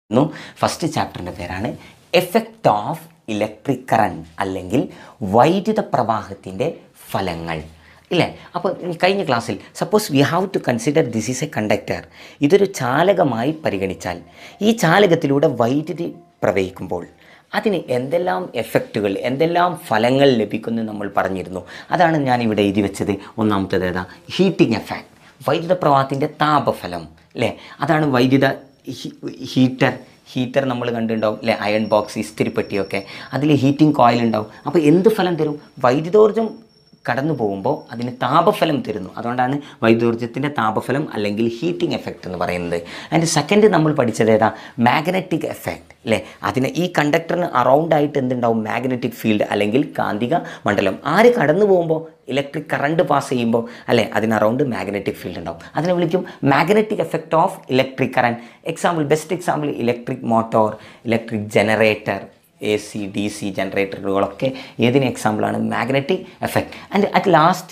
First ചാപ്റ്ററിൻ്റെ പേരാണ് effect of electric current അല്ലെങ്കിൽ വൈദ്യുത പ്രവാഹത്തിൻ്റെ ഫലങ്ങൾ ഇല്ലേ. അപ്പോൾ കഴിഞ്ഞ ക്ലാസ്സിൽ suppose we have to consider this is a conductor, ഇതൊരു ചാലകമായി പരിഗണിച്ചാൽ ഈ ചാലകത്തിലൂടെ വൈദ്യുതി പ്രവഹിക്കുമ്പോൾ അതിന് എന്തെല്ലാം എഫക്റ്റുകൾ, എന്തെല്ലാം ഫലങ്ങൾ ലഭിക്കുമെന്ന് നമ്മൾ പറഞ്ഞിരുന്നു. അതാണ് ഞാനിവിടെ എഴുതി വെച്ചത്. ഒന്നാമത്തേത് ഏതാ? ഹീറ്റിംഗ് എഫക്റ്റ്, വൈദ്യുത പ്രവാഹത്തിൻ്റെ താപഫലം അല്ലേ. അതാണ് വൈദ്യുത ഹീറ്റർ നമ്മൾ കണ്ടിട്ടുണ്ടാവും അല്ലേ. അയൺ ബോക്സ്, ഇസ്തിരിപ്പെട്ടിയൊക്കെ അതിൽ ഹീറ്റിംഗ് കോയിൽ ഉണ്ടാവും. അപ്പോൾ എന്ത് ഫലം തരും? വൈദ്യുതോർജ്ജം കടന്നു പോകുമ്പോൾ അതിന് താപഫലം തരുന്നു. അതുകൊണ്ടാണ് വൈദ്യുതോർജ്ജത്തിൻ്റെ താപഫലം അല്ലെങ്കിൽ ഹീറ്റിംഗ് എഫക്റ്റ് എന്ന് പറയുന്നത്. അതിൻ്റെ സെക്കൻഡ് നമ്മൾ പഠിച്ചത് ഏതാ? മാഗ്നറ്റിക് എഫക്റ്റ് അല്ലേ. അതിന് ഈ കണ്ടക്ടറിന് അറൗണ്ടായിട്ട് എന്തുണ്ടാവും? മാഗ്നറ്റിക് ഫീൽഡ് അല്ലെങ്കിൽ കാന്തിക മണ്ഡലം. ആര് കടന്നു പോകുമ്പോൾ ഇലക്ട്രിക് കറണ്ട് പാസ് ചെയ്യുമ്പോൾ അല്ലേ അതിന് അറൗണ്ട് മാഗ്നറ്റിക് ഫീൽഡ് ഉണ്ടാവും. അതിനെ വിളിക്കും magnetic effect of electric current. Example, best example electric motor, electric generator, AC DC ജനറേറ്ററുകളൊക്കെ ഏതിന് എക്സാമ്പിളാണ്? Magnetic effect. And at last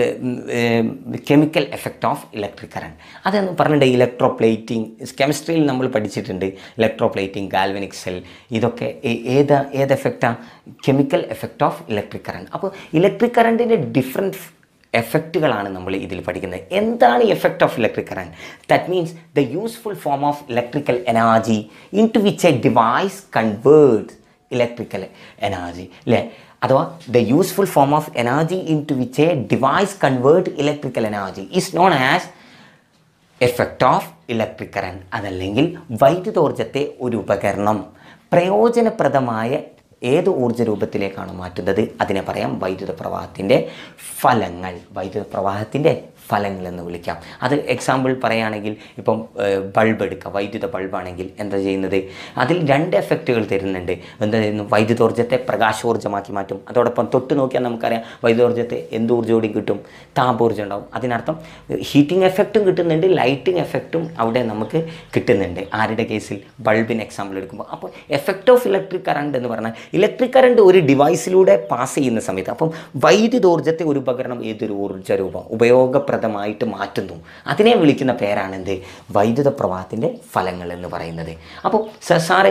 chemical effect of electric current. അതെന്ന് പറഞ്ഞിട്ട് ഇലക്ട്രോപ്ലേറ്റിംഗ് കെമിസ്ട്രിയിൽ നമ്മൾ പഠിച്ചിട്ടുണ്ട്. ഇലക്ട്രോപ്ലേറ്റിംഗ്, ഗാൽവനിക് സെൽ, ഇതൊക്കെ ഏത് എഫക്റ്റാണ്? Chemical effect of electric current. അപ്പോൾ ഇലക്ട്രിക് കറണ്ടിൻ്റെ ഡിഫറെൻറ്റ് എഫക്റ്റുകളാണ് നമ്മൾ ഇതിൽ പഠിക്കുന്നത്. എന്താണ് effect of electric current? That means the useful form of electrical energy into which a device converts electrical energy അല്ലേ. അഥവാ the useful form of energy into which a device convert electrical energy is known as effect of electric current. അതല്ലെങ്കിൽ വൈദ്യുതോർജ്ജത്തെ ഒരു ഉപകരണം പ്രയോജനപ്രദമായ ഏത് ഊർജ്ജ രൂപത്തിലേക്കാണ് മാറ്റുന്നത് അതിനെ പറയാം വൈദ്യുത പ്രവാഹത്തിൻ്റെ ഫലങ്ങൾ. വൈദ്യുത പ്രവാഹത്തിൻ്റെ ഫലങ്ങൾ എന്ന് വിളിക്കാം. അത് എക്സാമ്പിൾ പറയുകയാണെങ്കിൽ ഇപ്പം ബൾബ് എടുക്കുക. വൈദ്യുത ബൾബാണെങ്കിൽ എന്താ ചെയ്യുന്നത്? അതിൽ രണ്ട് എഫക്റ്റുകൾ തരുന്നുണ്ട്. എന്താ ചെയ്യുന്നു? വൈദ്യുതോർജ്ജത്തെ പ്രകാശോർജ്ജമാക്കി മാറ്റും. അതോടൊപ്പം തൊട്ട് നോക്കിയാൽ നമുക്കറിയാം വൈദ്യുതോർജ്ജത്തെ എന്തോർജ്ജോടും കിട്ടും? താപോർജ്ജം ഉണ്ടാവും. അതിനർത്ഥം ഹീറ്റിംഗ് എഫക്റ്റും കിട്ടുന്നുണ്ട്, ലൈറ്റിംഗ് എഫക്റ്റും അവിടെ നമുക്ക് കിട്ടുന്നുണ്ട്. ആരുടെ കേസിൽ? ബൾബിന് എക്സാമ്പിൾ എടുക്കുമ്പോൾ. അപ്പോൾ എഫക്റ്റ് ഓഫ് ഇലക്ട്രിക് കറണ്ട് എന്ന് പറഞ്ഞാൽ ഇലക്ട്രിക് കറണ്ട് ഒരു ഡിവൈസിലൂടെ പാസ് ചെയ്യുന്ന സമയത്ത് അപ്പം വൈദ്യുതോർജ്ജത്തെ ഒരു ഉപകരണം ഏതൊരു ഊർജ്ജ രൂപം ഉപയോഗപ്രദമായിട്ട് മാറ്റുന്നു. അതിനെ വിളിക്കുന്ന പേരാണെന്ത്? വൈദ്യുത പ്രവാഹത്തിൻ്റെ ഫലങ്ങൾ എന്ന് പറയുന്നത്. അപ്പോൾ സാറ്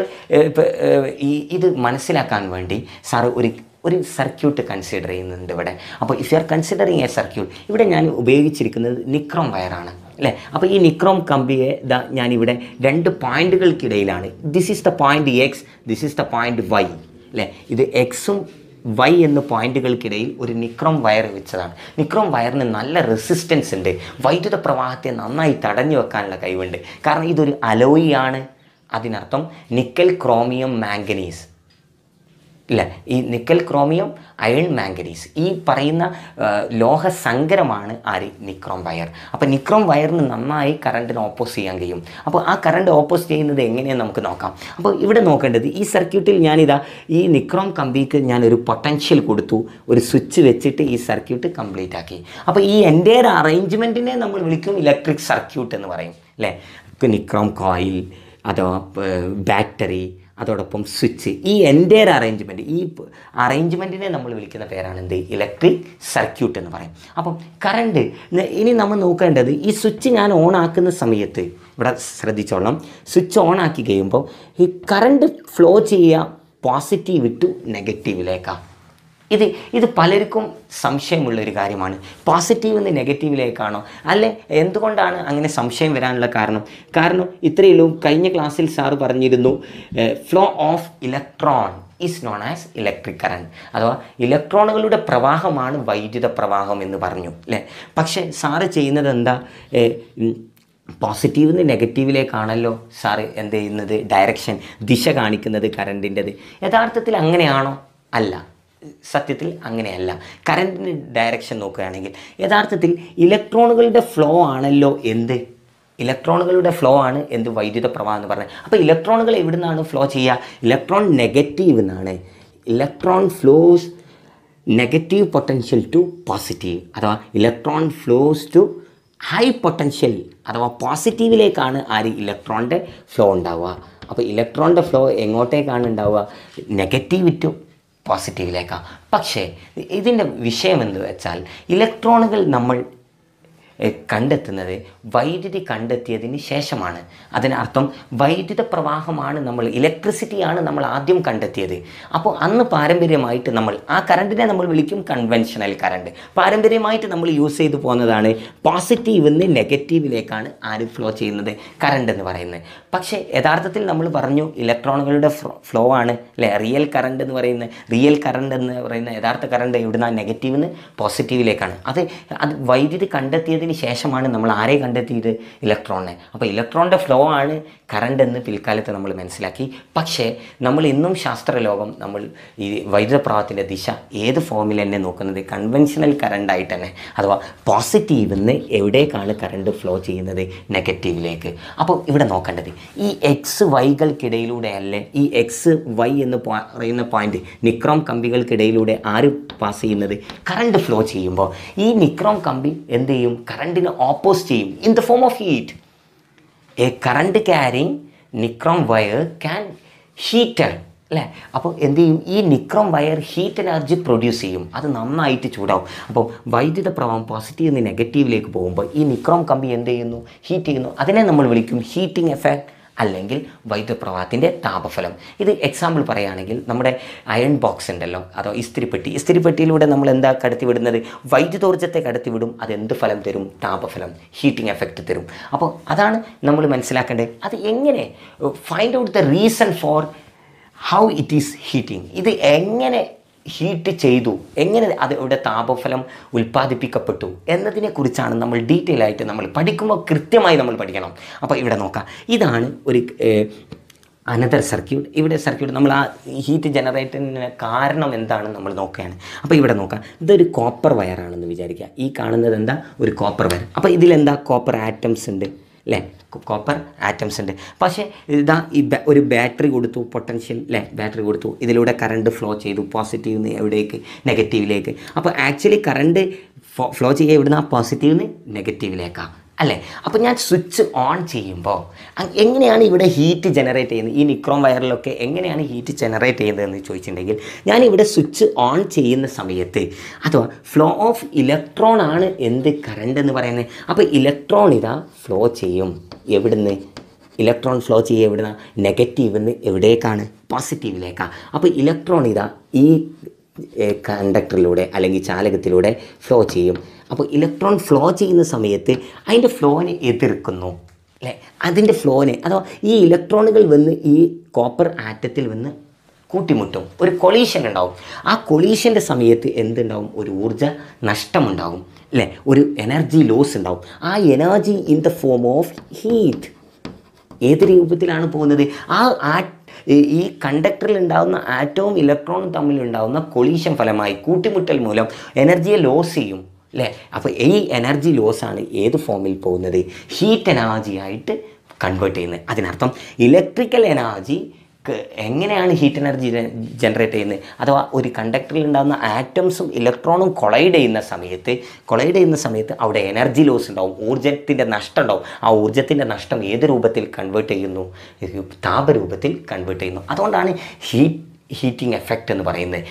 ഇത് മനസ്സിലാക്കാൻ വേണ്ടി സാറ് ഒരു സർക്യൂട്ട് കൺസിഡർ ചെയ്യുന്നുണ്ട് ഇവിടെ. അപ്പോൾ if you are considering a circuit, ഇവിടെ ഞാൻ ഉപയോഗിച്ചിരിക്കുന്നത് നിക്രോം വയറാണ് അല്ലേ. അപ്പോൾ ഈ നിക്രോം കമ്പിയെ ഞാനിവിടെ രണ്ട് പോയിന്റുകൾക്കിടയിലാണ്. This is the point X, this is the point Y അല്ലേ. ഇത് എക്സും വൈ എന്ന പോയിന്റുകൾക്കിടയിൽ ഒരു നിക്രോം വയർ വെച്ചതാണ്. നിക്രോം വയറിന് നല്ല റെസിസ്റ്റൻസ് ഉണ്ട്. വൈദ്യുത പ്രവാഹത്തെ നന്നായി തടഞ്ഞു വെക്കാനുള്ള കഴിവുണ്ട്. കാരണം ഇതൊരു അലോയി ആണ്. അതിനർത്ഥം നിക്കൽ, ക്രോമിയം, മാംഗനീസ് ഇല്ല. ഈ നിക്കൽ, ക്രോമിയം, അയൺ, മാംഗനീസ് ഈ പറയുന്ന ലോഹസങ്കരമാണ് ആര്? Nichrome wire. അപ്പോൾ നിക്രോം വയറിന് നന്നായി കറണ്ടിന് ഓപ്പോസ് ചെയ്യാൻ കഴിയും. അപ്പോൾ ആ കറണ്ട് ഓപ്പോസ് ചെയ്യുന്നത് എങ്ങനെയെന്ന് നമുക്ക് നോക്കാം. അപ്പോൾ ഇവിടെ നോക്കേണ്ടത് ഈ സർക്യൂട്ടിൽ ഞാനിതാ ഈ നിക്രോം കമ്പിക്ക് ഞാനൊരു പൊട്ടൻഷ്യൽ കൊടുത്തു, ഒരു സ്വിച്ച് വെച്ചിട്ട് ഈ സർക്യൂട്ട് കംപ്ലീറ്റ് ആക്കി. അപ്പോൾ ഈ എൻ്റെയർ അറേഞ്ച്മെൻറ്റിനെ നമ്മൾ വിളിക്കും ഇലക്ട്രിക് സർക്യൂട്ട് എന്ന് പറയും അല്ലേ. നിക്രോം കോയിൽ അഥവാ ബാറ്ററി, അതോടൊപ്പം സ്വിച്ച്, ഈ എൻ്റെയർ അറേഞ്ച്മെൻറ്റ്, ഈ അറേഞ്ച്മെൻറ്റിനെ നമ്മൾ വിളിക്കുന്ന പേരാണെന്ത്? ഇലക്ട്രിക് സർക്യൂട്ട് എന്ന് പറയും. അപ്പം കറണ്ട് ഇനി നമ്മൾ നോക്കേണ്ടത് ഈ സ്വിച്ച് ഞാൻ ഓൺ ആക്കുന്ന സമയത്ത് ഇവിടെ ശ്രദ്ധിച്ചോളാം. സ്വിച്ച് ഓൺ ആക്കി കഴിയുമ്പോൾ ഈ കറണ്ട് ഫ്ലോ ചെയ്യുക പോസിറ്റീവ് ടു നെഗറ്റീവിലേക്കാണ്. ഇത് പലർക്കും സംശയമുള്ളൊരു കാര്യമാണ്. പോസിറ്റീവ് നിന്ന് നെഗറ്റീവിലേക്കാണോ? അല്ലെ എന്തുകൊണ്ടാണ് അങ്ങനെ സംശയം വരാനുള്ള കാരണം ഇത്രയുള്ളൂ. കഴിഞ്ഞ ക്ലാസ്സിൽ സാറ് പറഞ്ഞിരുന്നു flow of electron is known as electric current. അഥവാ ഇലക്ട്രോണുകളുടെ പ്രവാഹമാണ് വൈദ്യുത പ്രവാഹം എന്ന് പറഞ്ഞു അല്ലേ. പക്ഷേ സാറ് ചെയ്യുന്നത് എന്താ? പോസിറ്റീവ് നിന്ന് നെഗറ്റീവിലേക്കാണല്ലോ സാറ് എന്ത് ചെയ്യുന്നത്? ഡയറക്ഷൻ, ദിശ കാണിക്കുന്നത് കറണ്ടിൻ്റെത്. യഥാർത്ഥത്തിൽ അങ്ങനെയാണോ? അല്ല, സത്യത്തിൽ അങ്ങനെയല്ല. കറണ്ടിന് ഡയറക്ഷൻ നോക്കുകയാണെങ്കിൽ യഥാർത്ഥത്തിൽ ഇലക്ട്രോണുകളുടെ ഫ്ലോ ആണല്ലോ ഇലക്ട്രോണുകളുടെ ഫ്ലോ ആണ് വൈദ്യുത പ്രവാഹം എന്ന് പറഞ്ഞത്. അപ്പോൾ ഇലക്ട്രോണുകൾ എവിടെ നിന്നാണ് ഫ്ലോ ചെയ്യുക? ഇലക്ട്രോൺ നെഗറ്റീവ് എന്നാണ്. Electron flows negative potential to positive, അഥവാ electron flows to high potential അഥവാ പോസിറ്റീവിലേക്കാണ് ഇലക്ട്രോണിൻ്റെ ഫ്ലോ ഉണ്ടാവുക. അപ്പോൾ ഇലക്ട്രോണിൻ്റെ ഫ്ലോ എങ്ങോട്ടേക്കാണ് ഉണ്ടാവുക? നെഗറ്റീവ് ടു പോസിറ്റീവിലേക്കാണ്. പക്ഷേ ഇതിൻ്റെ വിഷയം എന്ന് വെച്ചാൽ ഇലക്ട്രോണുകൾ നമ്മൾ കണ്ടെത്തുന്നത് വൈദ്യുതി കണ്ടെത്തിയതിന് ശേഷമാണ്. അതിനർത്ഥം വൈദ്യുത പ്രവാഹമാണ് ഇലക്ട്രിസിറ്റിയാണ് നമ്മൾ ആദ്യം കണ്ടെത്തിയത്. അപ്പോൾ അന്ന് പാരമ്പര്യമായിട്ട് ആ കറണ്ടിനെ നമ്മൾ വിളിക്കും കൺവെൻഷണൽ കറണ്ട്. പാരമ്പര്യമായിട്ട് നമ്മൾ യൂസ് ചെയ്തു പോകുന്നതാണ്. പോസിറ്റീവ് നിന്ന് നെഗറ്റീവിലേക്കാണ് ആര് ഫ്ലോ ചെയ്യുന്നത്? കറണ്ട് എന്ന് പറയുന്നത്. പക്ഷേ യഥാർത്ഥത്തിൽ നമ്മൾ പറഞ്ഞു ഇലക്ട്രോണുകളുടെ ഫ്ലോ ആണ് അല്ലേ റിയൽ കറണ്ട് എന്ന് പറയുന്ന യഥാർത്ഥ കറണ്ട് എവിടുന്ന നെഗറ്റീവിൽ നിന്ന് പോസിറ്റീവിലേക്കാണ്. അത് വൈദ്യുതി കണ്ടെത്തിയതിന് ശേഷമാണ് നമ്മൾ ആരെ കണ്ടെത്തിയത്? ഇലക്ട്രോണിനെ. അപ്പോൾ ഇലക്ട്രോണിൻ്റെ ഫ്ലോ ആണ് കറണ്ട് എന്ന് പിൽക്കാലത്ത് നമ്മൾ മനസ്സിലാക്കി. പക്ഷേ നമ്മൾ ഇന്നും ശാസ്ത്രലോകം ഈ വൈദ്യുത പ്രവാഹത്തിൻ്റെ ദിശ ഏത് ഫോമിൽ തന്നെ നോക്കുന്നത് കൺവെൻഷണൽ കറണ്ടായിട്ട് തന്നെ, അഥവാ പോസിറ്റീവിൽ നിന്ന് എവിടേക്കാണ് കറണ്ട് ഫ്ലോ ചെയ്യുന്നത്? നെഗറ്റീവിലേക്ക്. അപ്പോൾ ഇവിടെ നോക്കേണ്ടത് ഈ എക്സ് വൈകൾക്കിടയിലൂടെ അല്ലേ, ഈ എക്സ് വൈ എന്ന് പറയുന്ന പോയിന്റ് നിക്രോം കമ്പികൾക്കിടയിലൂടെ ആര് പാസ് ചെയ്യുന്നത്? കറണ്ട് ഫ്ലോ ചെയ്യുമ്പോൾ ഈ നിക്രോം കമ്പി എന്ത് ചെയ്യും? കറണ്ടിനെ ഓപ്പോസ് ചെയ്യും in the form of heat. A current carrying nichrome wire can heater അല്ലേ. അപ്പോൾ എന്ത് ചെയ്യും? ഈ nichrome wire heat energy produce ചെയ്യും. അത് നന്നായിട്ട് ചൂടാവും. അപ്പോൾ വൈദ്യുത പ്രവാഹം പോസിറ്റീവ് നിന്ന് നെഗറ്റീവിലേക്ക് പോകുമ്പോൾ ഈ നിക്രോം കമ്പി എന്ത് ചെയ്യുന്നു? ഹീറ്റ് ചെയ്യുന്നു. അതിനെ നമ്മൾ വിളിക്കും ഹീറ്റിംഗ് എഫക്റ്റ് അല്ലെങ്കിൽ വൈദ്യുത പ്രവാഹത്തിൻ്റെ താപഫലം. ഇത് എക്സാമ്പിൾ പറയുകയാണെങ്കിൽ നമ്മുടെ അയൺ ബോക്സ് ഉണ്ടല്ലോ, അതോ ഇസ്തിരിപ്പെട്ടിയിലൂടെ നമ്മൾ എന്താ കടത്തിവിടുന്നത്? വൈദ്യുതോർജ്ജത്തെ കടത്തിവിടും. അത് എന്ത് ഫലം തരും? താപഫലം, ഹീറ്റിംഗ് എഫക്റ്റ് തരും. അപ്പോൾ അതാണ് നമ്മൾ മനസ്സിലാക്കേണ്ടത്. അത് എങ്ങനെ find out the reason for how it is heating. ഇത് എങ്ങനെ ഹീറ്റ് ചെയ്തു, എങ്ങനെ അത് ഇവിടെ താപഫലം ഉൽപ്പാദിപ്പിക്കപ്പെട്ടു എന്നതിനെക്കുറിച്ചാണ് നമ്മൾ ഡീറ്റെയിൽ ആയിട്ട് നമ്മൾ പഠിക്കുമ്പോൾ കൃത്യമായി നമ്മൾ പഠിക്കണം. അപ്പോൾ ഇവിടെ നോക്കാം, ഇതാണ് ഒരു അനദർ സർക്യൂട്ട്. ഇവിടെ സർക്യൂട്ട് നമ്മൾ ആ ഹീറ്റ് ജനറേറ്ററിന് കാരണം എന്താണെന്ന് നമ്മൾ നോക്കുകയാണ്. അപ്പോൾ ഇവിടെ നോക്കാം, ഇതൊരു കോപ്പർ വയറാണെന്ന് വിചാരിക്കുക. ഈ കാണുന്നത് എന്താ? ഒരു കോപ്പർ വയർ. അപ്പോൾ ഇതിലെന്താ? കോപ്പർ ആറ്റംസ് ഉണ്ട് അല്ലേ, കോപ്പർ ആറ്റംസ് ഉണ്ട്. പക്ഷേ ഇതാ ഒരു ബാറ്ററി കൊടുത്തു, പൊട്ടൻഷ്യൽ അല്ലേ, ബാറ്ററി കൊടുത്തു. ഇതിലൂടെ കറണ്ട് ഫ്ലോ ചെയ്തു പോസിറ്റീവ് നിന്ന് എവിടേക്ക്? നെഗറ്റീവിലേക്ക്. അപ്പോൾ ആക്ച്വലി കറണ്ട് ഫ്ലോ ചെയ്യുക എവിടുന്ന? പോസിറ്റീവ് നിന്ന് നെഗറ്റീവിലേക്കാണ് അല്ലേ. അപ്പോൾ ഞാൻ സ്വിച്ച് ഓൺ ചെയ്യുമ്പോൾ എങ്ങനെയാണ് ഇവിടെ ഹീറ്റ് ജനറേറ്റ് ചെയ്യുന്നത്? ഈ നിക്രോം വയറിലൊക്കെ എങ്ങനെയാണ് ഹീറ്റ് ജനറേറ്റ് ചെയ്യുന്നതെന്ന് ചോദിച്ചിട്ടുണ്ടെങ്കിൽ, ഞാനിവിടെ സ്വിച്ച് ഓൺ ചെയ്യുന്ന സമയത്ത് അഥവാ ഫ്ലോ ഓഫ് ഇലക്ട്രോൺ ആണ് എന്ത് കറണ്ട് എന്ന് പറയുന്നത്. അപ്പോൾ ഇലക്ട്രോൺ ഇതാ ഫ്ലോ ചെയ്യും. എവിടുന്ന്? ഇലക്ട്രോൺ ഫ്ലോ ചെയ്യുക എവിടുന്ന? നെഗറ്റീവിൽ നിന്ന് എവിടേക്കാണ്? പോസിറ്റീവിലേക്കാണ്. അപ്പോൾ ഇലക്ട്രോൺ ഇതാ ഈ കണ്ടക്ടറിലൂടെ അല്ലെങ്കിൽ ചാലകത്തിലൂടെ ഫ്ലോ ചെയ്യും. അപ്പോൾ ഇലക്ട്രോൺ ഫ്ലോ ചെയ്യുന്ന സമയത്ത് അതിൻ്റെ ഫ്ലോനെ എതിർക്കുന്നു അല്ലേ, അതിൻ്റെ ഫ്ലോനെ അഥവാ ഈ ഇലക്ട്രോണുകൾ വന്ന് ഈ കോപ്പർ ആറ്റത്തിൽ വന്ന് കൂട്ടിമുട്ടും. ഒരു കൊളീഷൻ ഉണ്ടാവും. ആ കൊളീഷൻ്റെ സമയത്ത് എന്തുണ്ടാവും? ഒരു ഊർജ്ജ നഷ്ടമുണ്ടാവും അല്ലേ, ഒരു എനർജി ലോസ് ഉണ്ടാവും. ആ energy in the form of heat ഏത് രൂപത്തിലാണ് പോകുന്നത്? ഈ കണ്ടക്ടറിൽ ഉണ്ടാകുന്ന ആറ്റവും ഇലക്ട്രോണും തമ്മിലുണ്ടാകുന്ന കൊളീഷൻ ഫലമായി കൂട്ടിമുട്ടൽ മൂലം എനർജിയെ ലോസ് ചെയ്യും അല്ലേ. അപ്പോൾ ഈ എനർജി ലോസാണ് ഏത് ഫോമിൽ പോകുന്നത്? ഹീറ്റ് എനർജി ആയിട്ട് കൺവേർട്ട് ചെയ്യുന്നത്. അതിനർത്ഥം ഇലക്ട്രിക്കൽ എനർജി എങ്ങനെയാണ് ഹീറ്റ് എനർജി ജനറേറ്റ് ചെയ്യുന്നത്? അഥവാ ഒരു കണ്ടക്ടറിൽ ഉണ്ടാകുന്ന ആറ്റംസും ഇലക്ട്രോണും കൊളൈഡ് ചെയ്യുന്ന സമയത്ത് അവിടെ എനർജി ലോസ് ഉണ്ടാവും, ഊർജ്ജത്തിൻ്റെ നഷ്ടം ഉണ്ടാവും. ആ ഊർജ്ജത്തിൻ്റെ നഷ്ടം ഏത് രൂപത്തിൽ കൺവേർട്ട് ചെയ്യുന്നു? താപരൂപത്തിൽ കൺവേർട്ട് ചെയ്യുന്നു. അതുകൊണ്ടാണ് ഹീറ്റിംഗ് എഫക്റ്റ് എന്ന് പറയുന്നത്.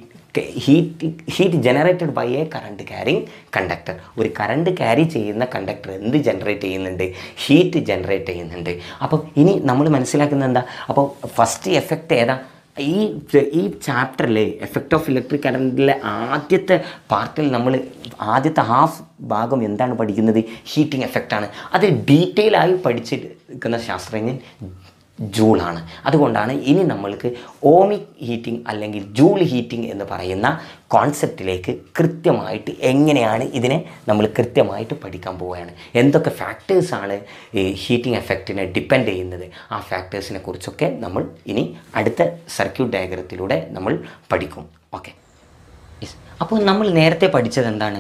Heat generated by a current carrying conductor. ഒരു കറണ്ട് ക്യാരി ചെയ്യുന്ന കണ്ടക്ടർ എന്ത് ജനറേറ്റ് ചെയ്യുന്നുണ്ട്? ഹീറ്റ് ജനറേറ്റ് ചെയ്യുന്നുണ്ട്. അപ്പോൾ ഇനി നമ്മൾ മനസ്സിലാക്കുന്നത് എന്താ? അപ്പോൾ ഫസ്റ്റ് എഫക്റ്റ് ഏതാ? ഈ ചാപ്റ്ററിൽ എഫക്റ്റ് ഓഫ് ഇലക്ട്രിക് കറണ്ടിലെ ആദ്യത്തെ പാർട്ടിൽ നമ്മൾ ആദ്യത്തെ ഹാഫ് ഭാഗം എന്താണ് പഠിക്കുന്നത്? ഹീറ്റിംഗ് എഫക്റ്റാണ്. അത് ഡീറ്റെയിൽ ആയി പഠിച്ചിരിക്കുന്ന ശാസ്ത്രജ്ഞൻ ജൂളാണ്. അതുകൊണ്ടാണ് ഇനി നമ്മൾക്ക് ഓമിക് ഹീറ്റിംഗ് അല്ലെങ്കിൽ ജൂൾ ഹീറ്റിംഗ് എന്ന് പറയുന്ന കോൺസെപ്റ്റിലേക്ക് കൃത്യമായിട്ട് എങ്ങനെയാണ് ഇതിനെ നമ്മൾ കൃത്യമായിട്ട് പഠിക്കാൻ പോവുകയാണ്. എന്തൊക്കെ ഫാക്ടേഴ്സാണ് ഈ ഹീറ്റിംഗ് എഫക്റ്റിനെ ഡിപ്പെൻഡ് ചെയ്യുന്നത്? ആ ഫാക്ടേഴ്സിനെ കുറിച്ചൊക്കെ നമ്മൾ ഇനി അടുത്ത സർക്യൂട്ട് ഡയഗ്രത്തിലൂടെ നമ്മൾ പഠിക്കും. ഓക്കെ. അപ്പോൾ നമ്മൾ നേരത്തെ പഠിച്ചത് എന്താണ്?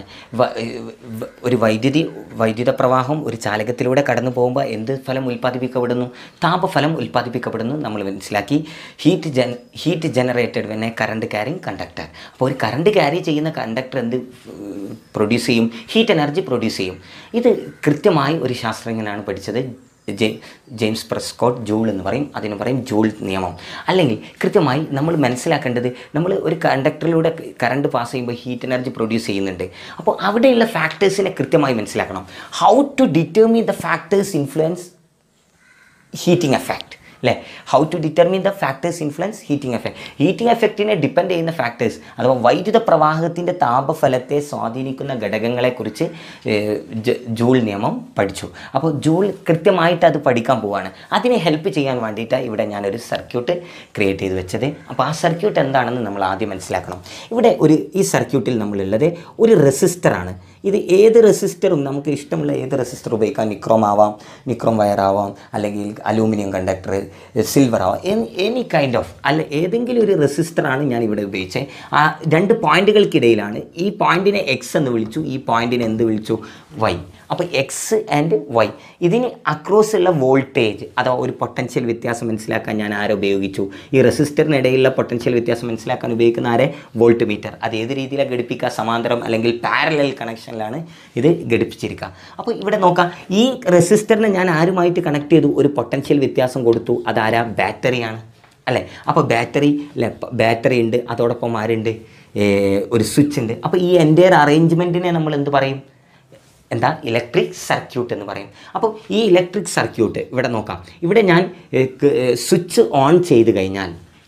ഒരു വൈദ്യുത പ്രവാഹം ഒരു ചാലകത്തിലൂടെ കടന്നു പോകുമ്പോൾ എന്ത് ഫലം ഉൽപ്പാദിപ്പിക്കപ്പെടുന്നു? താപഫലം ഉൽപ്പാദിപ്പിക്കപ്പെടുന്നു നമ്മൾ മനസ്സിലാക്കി. Heat generated when a current carrying conductor. അപ്പോൾ ഒരു കറണ്ട് ക്യാരി ചെയ്യുന്ന കണ്ടക്ടർ എന്ത് പ്രൊഡ്യൂസ് ചെയ്യും? ഹീറ്റ് എനർജി പ്രൊഡ്യൂസ് ചെയ്യും. ഇത് കൃത്യമായി ഒരു ശാസ്ത്രജ്ഞനാണ് പഠിച്ചത്, ജെയിംസ് പ്രെസ്കോട്ട് ജൂൾ എന്ന് പറയും, അതിന് പറയും ജൂൾ നിയമം. അല്ലെങ്കിൽ കൃത്യമായി നമ്മൾ മനസ്സിലാക്കേണ്ടത്, നമ്മൾ ഒരു കണ്ടക്ടറിലൂടെ കറണ്ട് പാസ് ചെയ്യുമ്പോൾ ഹീറ്റ് എനർജി പ്രൊഡ്യൂസ് ചെയ്യുന്നുണ്ട്. അപ്പോൾ അവിടെയുള്ള ഫാക്ടേഴ്സിനെ കൃത്യമായി മനസ്സിലാക്കണം. How to determine the factors influence heating effect അല്ലേ? How to determine the factors influence heating effect. Heating എഫക്റ്റിനെ ഡിപ്പെൻഡ് ചെയ്യുന്ന ഫാക്ടേഴ്സ് അഥവാ വൈദ്യുത പ്രവാഹത്തിൻ്റെ താപഫലത്തെ സ്വാധീനിക്കുന്ന ഘടകങ്ങളെക്കുറിച്ച് ജൂൾ നിയമം പഠിച്ചു. അപ്പോൾ ജൂൾ കൃത്യമായിട്ട് അത് പഠിക്കാൻ പോവുകയാണ്. അതിനെ ഹെൽപ്പ് ചെയ്യാൻ വേണ്ടിയിട്ടാണ് ഇവിടെ ഞാനൊരു സർക്യൂട്ട് ക്രിയേറ്റ് ചെയ്ത് വെച്ചത്. അപ്പോൾ ആ സർക്യൂട്ട് എന്താണെന്ന് നമ്മൾ ആദ്യം മനസ്സിലാക്കണം. ഇവിടെ ഈ സർക്യൂട്ടിൽ നമ്മളുള്ളത് ഒരു റെസിസ്റ്ററാണ്. ഇത് ഏത് റെസിസ്റ്ററും നമുക്ക് ഇഷ്ടമുള്ള ഏത് റെസിസ്റ്റർ ഉപയോഗിക്കാം. നിക്രോം ആവാം, നിക്രോം വയർ ആവാം, അല്ലെങ്കിൽ അലൂമിനിയം കണ്ടക്ടർ, സിൽവർ ആവാം, എനി കൈൻഡ് ഓഫ് ഏതെങ്കിലും ഒരു റെസിസ്റ്ററാണ് ഞാൻ ഇവിടെ ഉപയോഗിച്ചത്. ആ രണ്ട് പോയിന്റുകൾക്കിടയിലാണ്. ഈ പോയിന്റിനെ എക്സ് എന്ന് വിളിച്ചു, ഈ പോയിന്റിനെ എന്ത് വിളിച്ചു? വൈ. അപ്പോൾ എക്സ് ആൻഡ് വൈ. ഇതിന് അക്രോസ് ഉള്ള വോൾട്ടേജ് അഥവാ ഒരു പൊട്ടൻഷ്യൽ വ്യത്യാസം മനസ്സിലാക്കാൻ ഞാൻ ആരെ ഉപയോഗിച്ചു? ഈ റെസിസ്റ്ററിനിടയിലുള്ള പൊട്ടൻഷ്യൽ വ്യത്യാസം മനസ്സിലാക്കാൻ ഉപയോഗിക്കുന്ന ആരെ? Voltmeter. അത് ഏത് രീതിയിലാണ് ഘടിപ്പിക്കുക? സമാന്തരം അല്ലെങ്കിൽ പാരലൽ കണക്ഷനിലാണ് ഇത് ഘടിപ്പിച്ചിരിക്കുക. അപ്പോൾ ഇവിടെ നോക്കാം, ഈ റെസിസ്റ്ററിനെ ഞാൻ ആരുമായിട്ട് കണക്ട് ചെയ്തു? ഒരു പൊട്ടൻഷ്യൽ വ്യത്യാസം കൊടുത്തു. അതാരാ? ബാറ്ററിയാണ് അല്ലേ? അപ്പോൾ ബാറ്ററി ഉണ്ട്, അതോടൊപ്പം ആരുണ്ട്? ഒരു സ്വിച്ച് ഉണ്ട്. അപ്പോൾ ഈ എൻ്റെയർ അറേഞ്ച്മെൻറ്റിനെ നമ്മൾ എന്ത് പറയും? എന്താ? ഇലക്ട്രിക് സർക്യൂട്ട് എന്ന് പറയും. അപ്പോൾ ഈ ഇലക്ട്രിക് സർക്യൂട്ട് ഇവിടെ നോക്കാം. ഇവിടെ ഞാൻ സ്വിച്ച് ഓൺ ചെയ്ത് കഴിഞ്ഞാൽ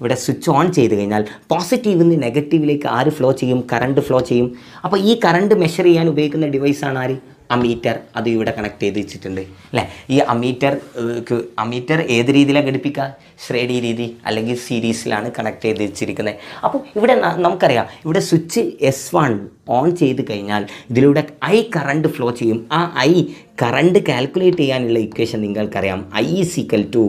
പോസിറ്റീവിൽ നിന്ന് നെഗറ്റീവിലേക്ക് ആര് ഫ്ലോ ചെയ്യും? കറണ്ട് ഫ്ലോ ചെയ്യും. അപ്പോൾ ഈ കറണ്ട് മെഷർ ചെയ്യാൻ ഉപയോഗിക്കുന്ന ഡിവൈസാണ് ആര്? അമ്മീറ്റർ. അത് ഇവിടെ കണക്ട് ചെയ്ത് വെച്ചിട്ടുണ്ട് അല്ലേ? ഈ അമ്മീറ്റർ ഏത് രീതിയിലാണ് ഘടിപ്പിക്കുക? ശ്രേണി രീതി അല്ലെങ്കിൽ സീരീസിലാണ് കണക്ട് ചെയ്ത് വെച്ചിരിക്കുന്നത്. അപ്പോൾ ഇവിടെ നമുക്കറിയാം, ഇവിടെ സ്വിച്ച് S1 ഓൺ ചെയ്ത് കഴിഞ്ഞാൽ ഇതിലൂടെ I കറണ്ട് ഫ്ലോ ചെയ്യും. ആ I കറണ്ട് കാൽക്കുലേറ്റ് ചെയ്യാനുള്ള ഇക്വേഷൻ നിങ്ങൾക്കറിയാം. I =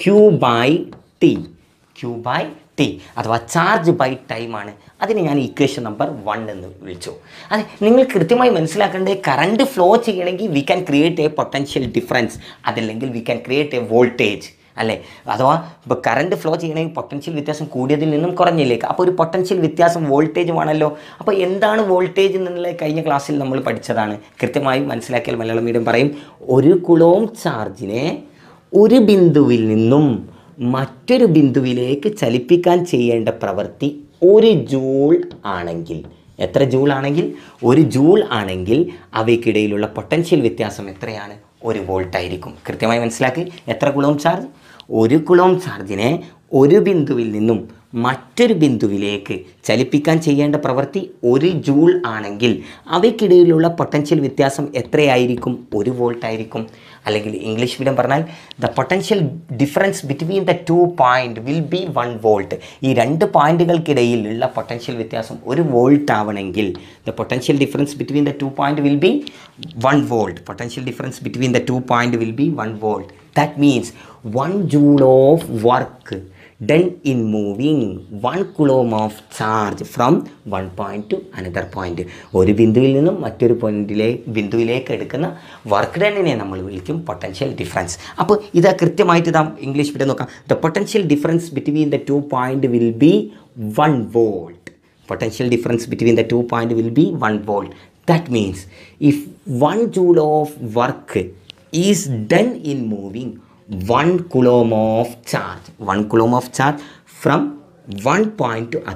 Q/T അഥവാ ചാർജ് ബൈ ടൈമാണ്. അതിന് ഞാൻ ഇക്വേഷൻ നമ്പർ 1 എന്ന് വിളിച്ചു. അത് നിങ്ങൾ കൃത്യമായി മനസ്സിലാക്കേണ്ടത്, കറണ്ട് ഫ്ലോ ചെയ്യണമെങ്കിൽ we can create a potential difference, അതല്ലെങ്കിൽ we can create a voltage അല്ലേ? അഥവാ ഇപ്പോൾ കറണ്ട് ഫ്ലോ ചെയ്യണമെങ്കിൽ പൊട്ടൻഷ്യൽ വ്യത്യാസം കൂടിയതിൽ നിന്നും കുറഞ്ഞില്ലേക്ക്. അപ്പോൾ ഒരു പൊട്ടൻഷ്യൽ വ്യത്യാസം വോൾട്ടേജ് വേണമല്ലോ. അപ്പോൾ എന്താണ് വോൾട്ടേജ് എന്നുള്ള കഴിഞ്ഞ ക്ലാസ്സിൽ നമ്മൾ പഠിച്ചതാണ്. കൃത്യമായി മനസ്സിലാക്കിയാൽ മലയാളം മീഡിയം പറയും, ഒരു കുളോം ചാർജിനെ ഒരു ബിന്ദുവിൽ നിന്നും മറ്റൊരു ബിന്ദുവിലേക്ക് ചലിപ്പിക്കാൻ ചെയ്യേണ്ട പ്രവൃത്തി 1 ജൂൾ ആണെങ്കിൽ, എത്ര ജൂൾ ആണെങ്കിൽ? 1 ജൂൾ ആണെങ്കിൽ അവയ്ക്കിടയിലുള്ള പൊട്ടൻഷ്യൽ വ്യത്യാസം എത്രയാണ്? 1 വോൾട്ട് ആയിരിക്കും. കൃത്യമായി മനസ്സിലാക്കി. എത്ര കുളോം ചാർജ്? 1 കുളോം ചാർജിനെ ഒരു ബിന്ദുവിൽ നിന്നും മറ്റൊരു ബിന്ദുവിലേക്ക് ചലിപ്പിക്കാൻ ചെയ്യേണ്ട പ്രവൃത്തി 1 ജൂൾ ആണെങ്കിൽ അവയ്ക്കിടയിലുള്ള പൊട്ടൻഷ്യൽ വ്യത്യാസം എത്രയായിരിക്കും? 1 വോൾട്ട് ആയിരിക്കും. അല്ലെങ്കിൽ ഇംഗ്ലീഷ് മീഡിയം പറഞ്ഞാൽ the potential difference between the 2 point will be 1 volt. ഈ 2 പോയിന്റുകൾക്കിടയിലുള്ള പൊട്ടൻഷ്യൽ വ്യത്യാസം 1 വോൾട്ട് ആവണമെങ്കിൽ the potential difference between the 2 point will be 1 volt. Potential difference between the 2 point will be 1 volt. That means 1 joule of work done in moving 1 coulomb of charge from one point to another point. ഒരു ബിന്ദുവിൽ നിന്നും മറ്റൊരു ബിന്ദുവിലേക്ക് എടുക്കുന്ന work ഡണ്ണിനെ നമ്മൾ വിളിക്കും potential difference. അപ്പോൾ ഇത് കൃത്യമായിട്ട് ഇതാ ഇംഗ്ലീഷ് വിട്ട് നോക്കാം. The potential difference between the 2 point will be 1 volt. Potential difference between the 2 point will be 1 volt. That means if 1 joule of work is done in moving 1 coulomb of charge from one point to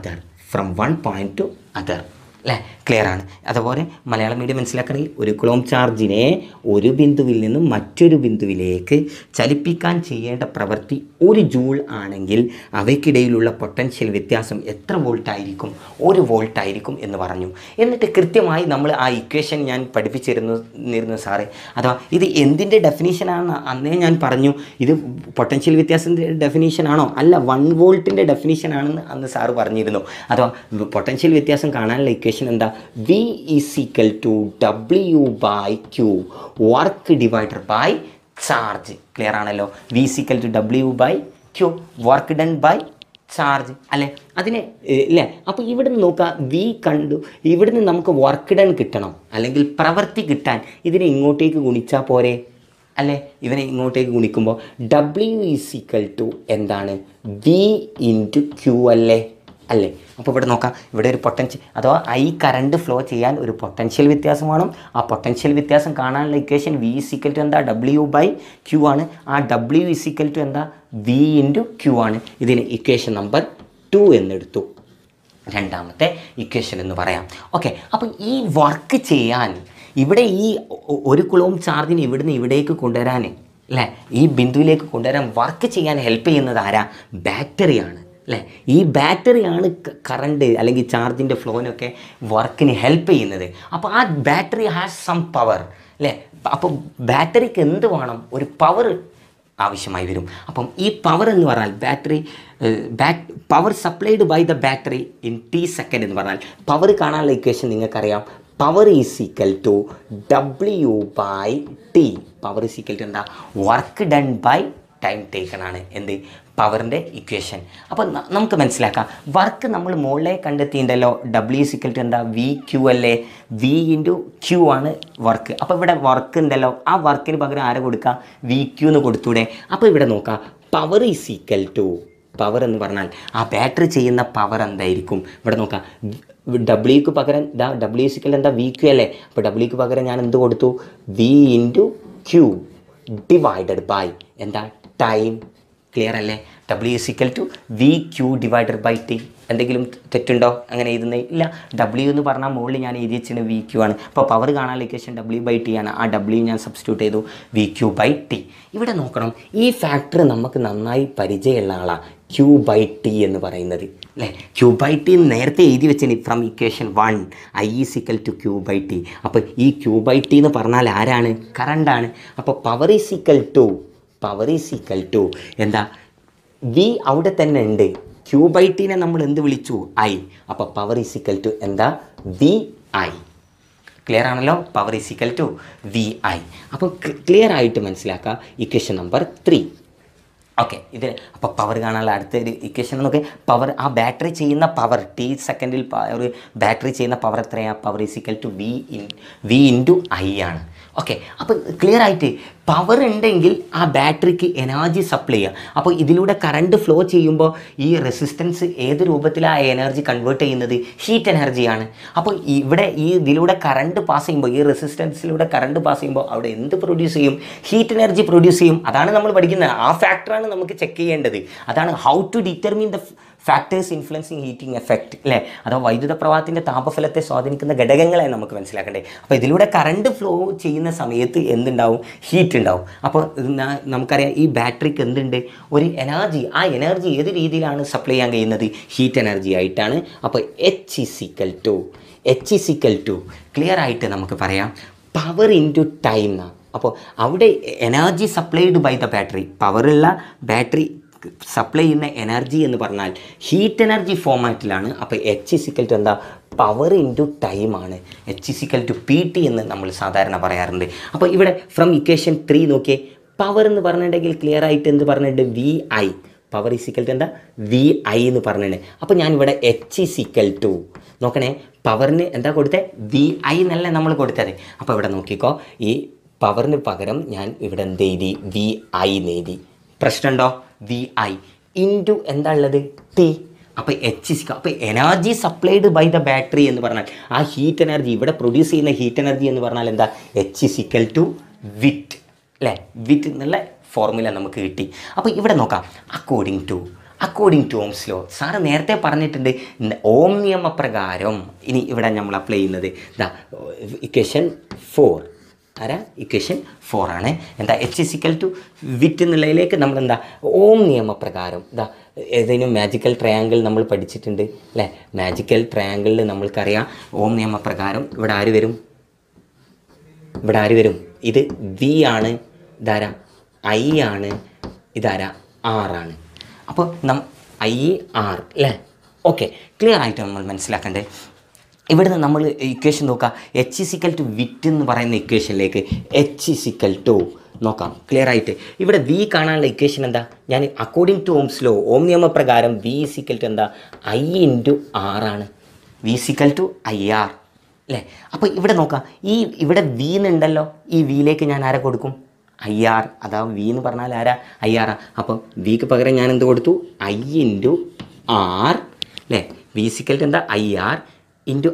other അല്ലേ? Clear ആണ്. അതുപോലെ Malayalam medium മനസ്സിലാക്കണമെങ്കിൽ ഒരു coulomb ചാർജിനെ ഒരു ബിന്ദുവിൽ നിന്നും മറ്റൊരു ബിന്ദുവിലേക്ക് ചലിപ്പിക്കാൻ ചെയ്യേണ്ട പ്രവൃത്തി 1 ജൂൾ ആണെങ്കിൽ അവയ്ക്കിടയിലുള്ള പൊട്ടൻഷ്യൽ വ്യത്യാസം എത്ര വോൾട്ട് ആയിരിക്കും? 1 വോൾട്ട് ആയിരിക്കും എന്ന് പറഞ്ഞു. എന്നിട്ട് കൃത്യമായി നമ്മൾ ആ ഇക്വേഷൻ ഞാൻ പഠിപ്പിച്ചിരുന്നു സാറേ. അഥവാ ഇത് എന്തിൻ്റെ ഡെഫിനീഷനാണെന്ന് അന്നേ ഞാൻ പറഞ്ഞു. ഇത് പൊട്ടൻഷ്യൽ വ്യത്യാസത്തിൻ്റെ ഡെഫിനീഷനാണോ? അല്ല, 1 വോൾട്ടിൻ്റെ ഡെഫിനീഷനാണെന്ന് അന്ന് സാറ് പറഞ്ഞിരുന്നു. അഥവാ പൊട്ടൻഷ്യൽ വ്യത്യാസം കാണാനുള്ള ഇക്വേഷൻ എന്താ? V = W/Q work divided by charge. Clear ആണല്ലോ? V = W/Q work done by charge അല്ലേ? അതിനെ ഇല്ലേ? അപ്പോൾ ഇവിടെ നിന്ന് നോക്കുക, V കണ്ടു. ഇവിടുന്ന് നമുക്ക് വർക്ക് ഡൺ കിട്ടണം അല്ലെങ്കിൽ പ്രവൃത്തി കിട്ടാൻ ഇതിനെ ഇങ്ങോട്ടേക്ക് ഗുണിച്ചാൽ പോരെ അല്ലേ? ഇവനെ ഇങ്ങോട്ടേക്ക് ഗുണിക്കുമ്പോൾ W = എന്താണ്? V × Q അല്ലേ? അല്ലേ? അപ്പോൾ ഇവിടെ നോക്കാം, ഇവിടെ ഒരു പൊട്ടൻഷ്യൽ അഥവാ ഐ കറണ്ട് ഫ്ലോ ചെയ്യാൻ ഒരു പൊട്ടൻഷ്യൽ വ്യത്യാസം വേണം. ആ പൊട്ടൻഷ്യൽ വ്യത്യാസം കാണാനുള്ള ഇക്വേഷൻ വി ഇസിക്കൽ ടു എന്താ, W/Q ആണ്. ആ W ഇസിക്കൽ ടു എന്താ, V ഇൻറ്റു Q ആണ്. ഇതിന് ഇക്വേഷൻ നമ്പർ 2 എന്നെടുത്തു, രണ്ടാമത്തെ ഇക്വേഷൻ എന്ന് പറയാം. ഓക്കെ, അപ്പോൾ ഈ വർക്ക് ചെയ്യാൻ ഇവിടെ ഈ 1 കുളവും ചാർജിന് ഇവിടുന്ന് ഇവിടേക്ക് കൊണ്ടുവരാൻ അല്ലേ, ഈ ബിന്ദുവിലേക്ക് കൊണ്ടുവരാൻ വർക്ക് ചെയ്യാൻ ഹെൽപ്പ് ചെയ്യുന്നത് ആരാ, ബാറ്ററിയാണ് അല്ലേ. ഈ ബാറ്ററിയാണ് കറണ്ട് അല്ലെങ്കിൽ ചാർജിൻ്റെ ഫ്ലോനൊക്കെ വർക്കിന് ഹെൽപ്പ് ചെയ്യുന്നത്. അപ്പോൾ ആ ബാറ്ററി ഹാസ് സം പവർ അല്ലേ. അപ്പോൾ ബാറ്ററിക്ക് എന്ത് വേണം, ഒരു പവർ ആവശ്യമായി വരും. അപ്പം ഈ പവർ എന്ന് പറഞ്ഞാൽ power supplied by the battery in T second എന്ന് പറഞ്ഞാൽ പവർ കാണാനുള്ള ഇക്വേഷൻ നിങ്ങൾക്കറിയാം. Power is equal to W/T. Power is equal to എന്താ, work done by time taken ആണ് എന്ത്, പവറിൻ്റെ ഇക്വേഷൻ. അപ്പോൾ നമുക്ക് മനസ്സിലാക്കാം, വർക്ക് നമ്മൾ മുകളിലെ കണ്ടെത്തിയിട്ടുണ്ടല്ലോ. W ഈസ് ഈക്വൽ ടു എന്താ, VQ അല്ലേ, V ഇൻറ്റു Q ആണ് വർക്ക്. അപ്പോൾ ഇവിടെ വർക്ക് ഉണ്ടല്ലോ, ആ വർക്കിന് പകരം ആരെ കൊടുക്കുക, VQ എന്ന് കൊടുത്തൂടെ. അപ്പോൾ ഇവിടെ നോക്കാം, power is equal to, power എന്ന് പറഞ്ഞാൽ ആ ബാറ്ററി ചെയ്യുന്ന പവർ എന്തായിരിക്കും. ഇവിടെ നോക്കാം, ഡബ്ല്യുക്ക് പകരം ഇതാ W ഈസ് ഈക്വൽ എന്താ, VQ അല്ലേ. അപ്പോൾ ഡബ്ല്യുക്ക് പകരം ഞാൻ എന്ത് കൊടുത്തു, V into Q divided by എന്താ, ടൈം. ക്ലിയർ അല്ലേ? W is equal to VQ divided by T. എന്തെങ്കിലും തെറ്റുണ്ടോ അങ്ങനെ എഴുതുന്നത്? ഇല്ല. W എന്ന് പറഞ്ഞാൽ മുകളിൽ ഞാൻ എഴുതി വെച്ചിട്ട് VQ ആണ്. അപ്പോൾ പവർ കാണാൻ ഇക്വേഷൻ W/T ആണ്. ആ W ഞാൻ സബ്സ്റ്റിറ്റ്യൂട്ട് ചെയ്തു, VQ/T. ഇവിടെ നോക്കണം, ഈ ഫാക്ടർ നമുക്ക് നന്നായി പരിചയമുള്ള ആളാണ്, Q/T എന്ന് പറയുന്നത് അല്ലേ. Q/T നേരത്തെ എഴുതി വെച്ചിന് from equation 1, I is equal to Q/T. അപ്പോൾ ഈ Q/T എന്ന് പറഞ്ഞാൽ ആരാണ്, കറണ്ടാണ്. അപ്പോൾ പവർ ഈസ് ഈക്വൽ ടു എന്താ, V അവിടെ തന്നെ ഉണ്ട്. Q/T നമ്മൾ എന്ത് വിളിച്ചു, I. അപ്പോൾ പവർ ഈസ് ഈക്വൽ ടു എന്താ, VI. ക്ലിയർ ആണല്ലോ, power is equal to VI. അപ്പോൾ ക്ലിയർ ആയിട്ട് മനസ്സിലാക്കുക ഇക്വേഷൻ നമ്പർ 3. ഓക്കെ, ഇത് അപ്പോൾ പവർ കാണാനുള്ള അടുത്തൊരു ഇക്വേഷൻ നോക്കി. പവർ, ആ ബാറ്ററി ചെയ്യുന്ന പവർ T സെക്കൻഡിൽ ഒരു ബാറ്ററി ചെയ്യുന്ന പവർ എത്രയാണ്, power is equal to V into I ആണ്. ഓക്കെ, അപ്പോൾ ക്ലിയർ ആയിട്ട് പവർ ഉണ്ടെങ്കിൽ ആ ബാറ്ററിക്ക് എനർജി സപ്ലൈ ചെയ്യുക. അപ്പോൾ ഇതിലൂടെ കറണ്ട് ഫ്ലോ ചെയ്യുമ്പോൾ ഈ റെസിസ്റ്റൻസ് ഏത് രൂപത്തിലാണ് എനർജി കൺവേർട്ട് ചെയ്യുന്നത്, ഹീറ്റ് എനർജിയാണ്. അപ്പോൾ ഇവിടെ ഇതിലൂടെ കറണ്ട് പാസ് ചെയ്യുമ്പോൾ, ഈ റെസിസ്റ്റൻസിലൂടെ കറണ്ട് പാസ് ചെയ്യുമ്പോൾ അവിടെ എന്ത് പ്രൊഡ്യൂസ് ചെയ്യും, ഹീറ്റ് എനർജി പ്രൊഡ്യൂസ് ചെയ്യും. അതാണ് നമ്മൾ പഠിക്കുന്നത്, ആ ഫാക്ടറാണ് നമുക്ക് ചെക്ക് ചെയ്യേണ്ടത്. അതാണ് how to determine the factors influencing heating effect അല്ലേ. അഥവാ വൈദ്യുത പ്രവാഹത്തിൻ്റെ താപഫലത്തെ സ്വാധീനിക്കുന്ന ഘടകങ്ങളെ നമുക്ക് മനസ്സിലാക്കേണ്ടത്. അപ്പോൾ ഇതിലൂടെ കറണ്ട് ഫ്ലോ ചെയ്യുന്ന സമയത്ത് എന്തുണ്ടാവും, ഹീറ്റ് ഉണ്ടാവും. അപ്പോൾ നമുക്കറിയാം ഈ ബാറ്ററിക്ക് എന്തുണ്ട്, ഒരു എനർജി. ആ എനർജി ഏത് രീതിയിലാണ് സപ്ലൈ ചെയ്യാൻ കഴിയുന്നത്, ഹീറ്റ് എനർജി ആയിട്ടാണ്. അപ്പോൾ H is equal to clear ആയിട്ട് നമുക്ക് പറയാം പവർ ഇൻറ്റു ടൈം എന്നാണ്. അപ്പോൾ അവിടെ energy supplied by the battery, പവറുള്ള ബാറ്ററി സപ്ലൈ ചെയ്യുന്ന എനർജി എന്ന് പറഞ്ഞാൽ ഹീറ്റ് എനർജി ഫോമാറ്റിലാണ്. അപ്പോൾ H ഈസ് ഈക്വൽ ടു എന്താ, പവർ ഇൻറ്റു ടൈം ആണ്. H is equal to PT എന്ന് നമ്മൾ സാധാരണ പറയാറുണ്ട്. അപ്പോൾ ഇവിടെ ഫ്രം ഇക്വേഷൻ 3 നോക്കിയേ, പവർ എന്ന് പറഞ്ഞിട്ടുണ്ടെങ്കിൽ ക്ലിയർ ആയിട്ട് എന്ത് പറഞ്ഞിട്ടുണ്ട്, VI. Power is equal to എന്താ, VI എന്ന് പറഞ്ഞിട്ടുണ്ട്. അപ്പോൾ ഞാനിവിടെ H ഈസ് ഈക്വൽ ടു നോക്കണേ, പവറിന് എന്താ കൊടുത്തത്, VI എന്നല്ലേ നമ്മൾ കൊടുത്തത്. അപ്പോൾ ഇവിടെ നോക്കിക്കോ, ഈ പവറിന് പകരം ഞാൻ ഇവിടെ എന്ത് എഴുതി, VI എന്ന് എഴുതി. പ്രശ്നമുണ്ടോ, VI ഇൻറ്റു എന്താ ഉള്ളത്, T. അപ്പോൾ H ഈസ്, അപ്പോൾ energy supplied by the battery എന്ന് പറഞ്ഞാൽ ആ ഹീറ്റ് എനർജി, ഇവിടെ പ്രൊഡ്യൂസ് ചെയ്യുന്ന ഹീറ്റ് എനർജി എന്ന് പറഞ്ഞാൽ എന്താ, H ഈസ് ഈക്വൽ ടു വിറ്റ് അല്ലേ. വിറ്റ് എന്നുള്ള ഫോർമുല നമുക്ക് കിട്ടി. അപ്പോൾ ഇവിടെ നോക്കാം, according to Ohm's law. Sir നേരത്തെ പറഞ്ഞിട്ടുണ്ട് ഓം നിയമപ്രകാരം. ഇനി ഇവിടെ നമ്മൾ അപ്ലൈ ചെയ്യുന്നത് ഇതാ ഇക്വേഷൻ 4. ഇക്വേഷൻ 4 ആണ്. എന്താ, H ഈസ് ഈക്വൽ ടു വിറ്റ് എന്നുള്ളതിലേക്ക് നമ്മൾ എന്താ, ഓം നിയമപ്രകാരം ഇതാ ഏതെങ്കിലും മാജിക്കൽ ട്രയാങ്കിൾ നമ്മൾ പഠിച്ചിട്ടുണ്ട് അല്ലേ. മാജിക്കൽ ട്രയാങ്കിളിൽ നമ്മൾക്കറിയാം ഓം നിയമപ്രകാരം ഇവിടെ ആര് വരും, ഇത് V ആണ്, ഇതാരാ I ആണ്, ഇതാരാ R ആണ്. അപ്പോൾ IR അല്ലേ. ഓക്കെ, ക്ലിയർ ആയിട്ട് നമ്മൾ മനസ്സിലാക്കണ്ടേ. ഇവിടുന്ന് നമ്മൾ ഇക്വേഷൻ നോക്കാം, H ഈസ് ഈക്വൽ ടു വിറ്റ് എന്ന് പറയുന്ന ഇക്വേഷനിലേക്ക് H ഈസ് ഈക്വൽ ടു നോക്കാം ക്ലിയർ ആയിട്ട്. ഇവിടെ V കാണാനുള്ള ഇക്വേഷൻ എന്താ, ഞാൻ according to Ohm's law, Ohm നിയമപ്രകാരം V ഈസ് ഈക്വൽ ടു എന്താ, I ഇൻറ്റു R ആണ്. V is equal to IR അല്ലേ. അപ്പോൾ ഇവിടെ നോക്കാം, ഇവിടെ V എന്നുണ്ടല്ലോ, ഈ Vയിലേക്ക് ഞാൻ ആരെ കൊടുക്കും, IR. അതാ V എന്ന് പറഞ്ഞാൽ ആരാ, IR. അപ്പം Vക്ക് പകരം ഞാൻ എന്ത് കൊടുത്തു, I ഇൻറ്റു R അല്ലേ. വി ഇസിക്കൽ ടു എന്താ I R into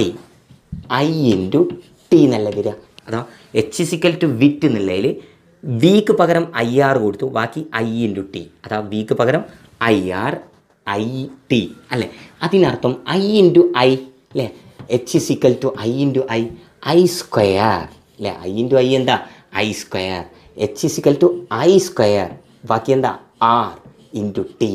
I into T എന്നല്ല വരിക. അതാ എച്ച് ഇസിക്കൽ ടു വിറ്റ് എന്നുള്ളതിൽ വിക്ക് പകരം ഐ ആർ കൊടുത്തു, ബാക്കി ഐ ഇൻറ്റു ടി. അതാ വിക്ക് പകരം ഐ ആർ ഐ ടി അല്ലേ. അതിനർത്ഥം ഐ ഇൻറ്റു ഐ അല്ലേ, H is equal to I into I square അല്ലേ. ഐ ഇൻറ്റു ഐ എന്താ I square, H is equal to I square, ബാക്കി എന്താ R into T.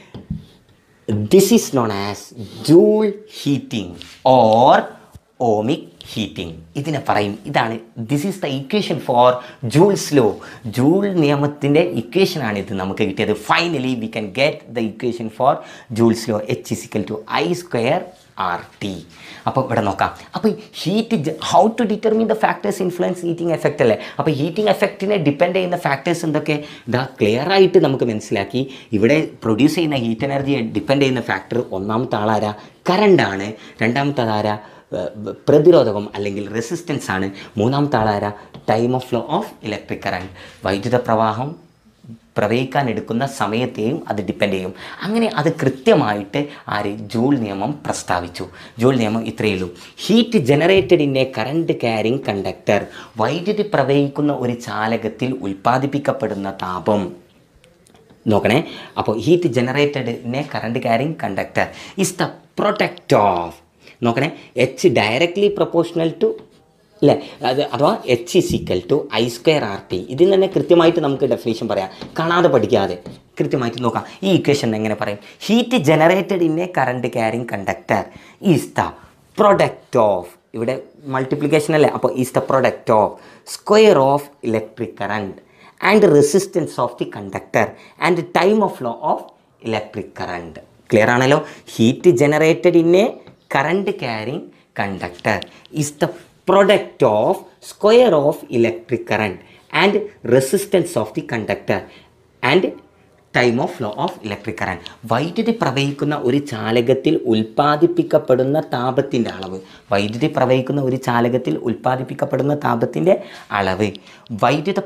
This is known as Joule heating or ohmic heating. ഇതിനെ പറയും, ഇതാണ് this is the equation for Joule's law. Joule നിയമത്തിൻ്റെ ഇക്വേഷനാണിത് നമുക്ക് കിട്ടിയത്. Finally we can get the equation for Joule's law, H is equal to I square R T. അപ്പോൾ ഇവിടെ നോക്കാം. അപ്പോൾ heat how to determine the factors influence heating effect അല്ലേ. അപ്പോൾ ഹീറ്റിംഗ് എഫക്റ്റിനെ ഡിപ്പെൻഡ് ചെയ്യുന്ന ഫാക്ടേഴ്സ് എന്തൊക്കെ, ഇതാ ക്ലിയർ ആയിട്ട് നമുക്ക് മനസ്സിലാക്കി. ഇവിടെ പ്രൊഡ്യൂസ് ചെയ്യുന്ന ഹീറ്റ് എനർജിയെ ഡിപ്പെൻഡ് ചെയ്യുന്ന ഫാക്ടർ ഒന്നാമത്തെ ആളാരാ, കറണ്ടാണ്. രണ്ടാമത്തെ ആരാ, പ്രതിരോധകം അല്ലെങ്കിൽ റെസിസ്റ്റൻസ് ആണ്. മൂന്നാമത്തെ ആളാരാ, time of flow of electric current, വൈദ്യുത പ്രവാഹം പ്രവഹിക്കാൻ എടുക്കുന്ന സമയത്തെയും അത് ഡിപ്പെൻഡ് ചെയ്യും. അങ്ങനെ അത് കൃത്യമായിട്ട് ജൂൾ നിയമം പ്രസ്താവിച്ചു. ജൂൾ നിയമം ഇത്രയേ ഉള്ളൂ. Heat generated in a current carrying conductor, വൈദ്യുതി പ്രവഹിക്കുന്ന ഒരു ചാലകത്തിൽ ഉൽപ്പാദിപ്പിക്കപ്പെടുന്ന താപം നോക്കണേ. അപ്പോൾ heat generated in a current carrying conductor is the product of നോക്കണേ എച്ച് ഡയറക്ട്ലി പ്രൊപ്പോർഷണൽ ടു അല്ലേ, അത് അഥവാ H is equal to I square R T. ഇതിൽ തന്നെ കൃത്യമായിട്ട് നമുക്ക് ഡെഫിനേഷൻ പറയാം, കാണാതെ പഠിക്കാതെ കൃത്യമായിട്ട് നോക്കാം. ഈ ഇക്വേഷൻ എങ്ങനെ പറയും, heat generated in a current carrying conductor is the product of, ഇവിടെ മൾട്ടിപ്ലിക്കേഷൻ അല്ലേ, അപ്പോൾ is the product of square of electric current and resistance of the conductor and time of flow of electric current. Clear ആണല്ലോ. Heat generated in a current carrying conductor is the product of square of electric current and resistance of the conductor and time of flow of electric current. വൈദ്യുതി പ്രവഹിക്കുന്ന ഒരു ചാലകത്തിൽ ഉൽപ്പാദിപ്പിക്കപ്പെടുന്ന താപത്തിൻ്റെ അളവ്, വൈദ്യുതി പ്രവഹിക്കുന്ന ഒരു ചാലകത്തിൽ ഉൽപ്പാദിപ്പിക്കപ്പെടുന്ന താപത്തിൻ്റെ അളവ് വൈദ്യുത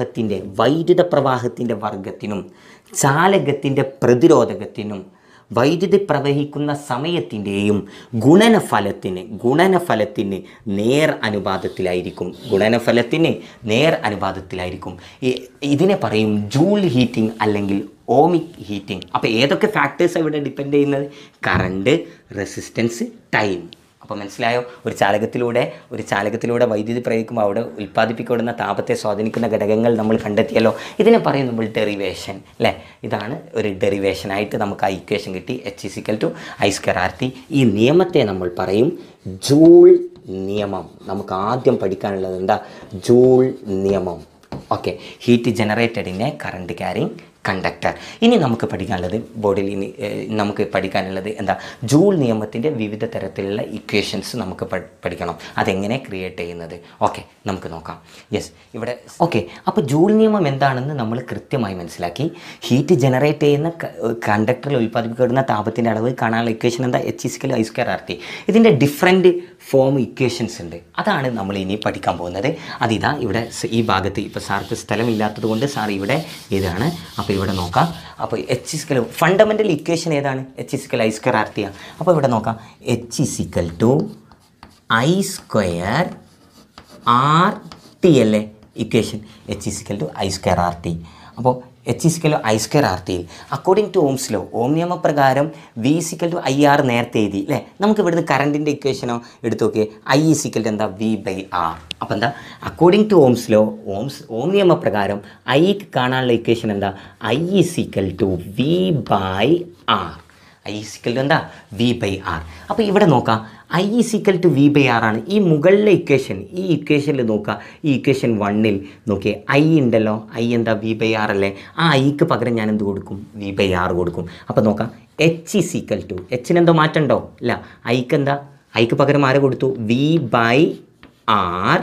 പ്രവാഹത്തിൻ്റെ വർഗത്തിനും ചാലകത്തിൻ്റെ പ്രതിരോധകത്തിനും വൈദ്യുതി പ്രവഹിക്കുന്ന സമയത്തിൻ്റെയും ഗുണനഫലത്തിന് നേർ അനുപാതത്തിലായിരിക്കും. ഇതിനെ പറയും ജൂൾ ഹീറ്റിംഗ് അല്ലെങ്കിൽ ഓമിക് ഹീറ്റിംഗ്. അപ്പോൾ ഏതൊക്കെ ഫാക്ടേഴ്സാണ് ഇവിടെ ഡിപ്പെൻഡ് ചെയ്യുന്നത്, കറണ്ട്, റെസിസ്റ്റൻസ്, ടൈം. അപ്പോൾ മനസ്സിലായോ, ഒരു ചാലകത്തിലൂടെ വൈദ്യുതി പ്രയോഗിക്കുമ്പോൾ അവിടെ ഉൽപ്പാദിപ്പിക്കപ്പെടുന്ന താപത്തെ സ്വാധീനിക്കുന്ന ഘടകങ്ങൾ നമ്മൾ കണ്ടെത്തിയല്ലോ. ഇതിനെ പറയും നമ്മൾ ഡെറിവേഷൻ അല്ലേ. ഇതാണ് ഒരു ഡെറിവേഷനായിട്ട് നമുക്ക് ആ ഇക്വേഷൻ കിട്ടി, H is equal to I square R T. ഈ നിയമത്തെ നമ്മൾ പറയും ജൂൾ നിയമം. നമുക്ക് ആദ്യം പഠിക്കാനുള്ളത് എന്താ, ജൂൾ നിയമം. Okay, heat generated in a current carrying conductor. ഇനി നമുക്ക് പഠിക്കാനുള്ളത് എന്താ, ജൂൾ നിയമത്തിൻ്റെ വിവിധ തരത്തിലുള്ള ഇക്വേഷൻസ് നമുക്ക് പഠിക്കണം, അതെങ്ങനെ ക്രിയേറ്റ് ചെയ്യുന്നത്. ഓക്കെ, നമുക്ക് നോക്കാം. യെസ്, ഇവിടെ ഓക്കെ. അപ്പോൾ ജൂൾ നിയമം എന്താണെന്ന് നമ്മൾ കൃത്യമായി മനസ്സിലാക്കി. ഹീറ്റ് ജനറേറ്റ് ചെയ്യുന്ന കണ്ടക്ടറിൽ ഉൽപ്പാദിപ്പിക്കപ്പെടുന്ന താപത്തിൻ്റെ അളവ് കാണാനുള്ള ഇക്വേഷൻ എന്താ, H is equal I square R T. ഇതിൻ്റെ ഡിഫറെൻറ്റ് ഫോം ഇക്വേഷൻസ് ഉണ്ട്, അതാണ് നമ്മൾ ഇനി പഠിക്കാൻ പോകുന്നത്. അതിതാ ഇവിടെ ഈ ഭാഗത്ത്, ഇപ്പോൾ സാർക്ക് സ്ഥലമില്ലാത്തത് കൊണ്ട് സാർ ഇവിടെ ഇതാണ്. അപ്പോൾ ഇവിടെ നോക്കാം. അപ്പോൾ എച്ച് ഇസിക്കൽ ഫണ്ടമെൻ്റൽ ഇക്വേഷൻ ഏതാണ്, H is equal I square R T ആണ്. അപ്പോൾ ഇവിടെ നോക്കാം, H is equal to I square R T അല്ലേ equation, H is equal to I square R T. അപ്പോൾ H is equal to I square R ടിയിൽ according to Ohm's law, Ohm നിയമപ്രകാരം V is equal to I R നേരത്തെ എഴുതി അല്ലേ. നമുക്ക് ഇവിടുന്ന് കറണ്ടിൻ്റെ ഇക്വേഷനോ എടുത്തു നോക്കിയേ, ഐ ഇസിക്കൽ ടു എന്താ, വി ബൈ ആർ. അപ്പോൾ എന്താ, according to Ohm's law, Ohm നിയമപ്രകാരം ഐക്ക് കാണാനുള്ള ഇക്വേഷൻ എന്താ, I is equal to V by R. I is equal to എന്താ, വി ബൈ ആർ. അപ്പോൾ ഇവിടെ നോക്കാം, I is equal to V by R ആണ് ഈ മുകളിലെ ഇക്വേഷൻ. ഈ ഇക്വേഷനിൽ നോക്കുക, ഈ ഇക്വേഷൻ 1 നോക്കിയേ, ഐ ഉണ്ടല്ലോ, ഐ എന്താ, വി ബൈ ആർ അല്ലേ. ആ ഐക്ക് പകരം ഞാൻ എന്ത് കൊടുക്കും, വി ബൈ ആർ കൊടുക്കും. അപ്പോൾ നോക്കാം, എച്ച് ഇസിക്കൽ ടു, എച്ചിനെന്തോ മാറ്റം ഉണ്ടോ, ഇല്ല, ഐക്ക് പകരം ആരെ കൊടുത്തു, V by R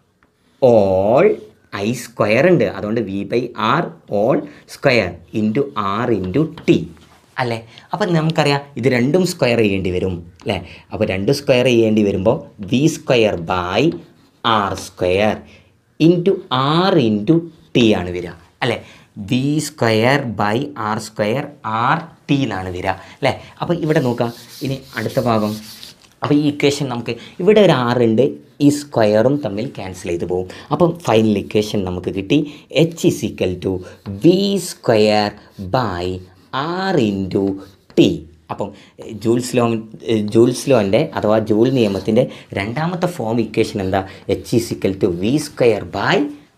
whole I square ഉണ്ട്, അതുകൊണ്ട് V by R whole square into R into T അല്ലേ. അപ്പം നമുക്കറിയാം ഇത് രണ്ടും സ്ക്വയർ ചെയ്യേണ്ടി വരും അല്ലേ. അപ്പോൾ 2 സ്ക്വയർ ചെയ്യേണ്ടി വരുമ്പോൾ V square by R square into R into T ആണ് വരിക അല്ലേ. V square by R square, R T എന്നാണ് വരിക അല്ലേ. അപ്പോൾ ഇവിടെ നോക്കുക, ഇനി അടുത്ത ഭാഗം. അപ്പോൾ ഈ ഇക്വേഷൻ നമുക്ക് ഇവിടെ ഒരു ആറുണ്ട്, ഈ സ്ക്വയറും തമ്മിൽ ക്യാൻസൽ ചെയ്ത് പോകും. അപ്പം ഫൈനൽ ഇക്വേഷൻ നമുക്ക് കിട്ടി H is equal to V square by R into T. അപ്പം ജൂൾസ് ലോൻ്റെ അഥവാ ജൂൾ നിയമത്തിൻ്റെ രണ്ടാമത്തെ ഫോം ഇക്വേഷൻ എന്താ? H is equal to V square by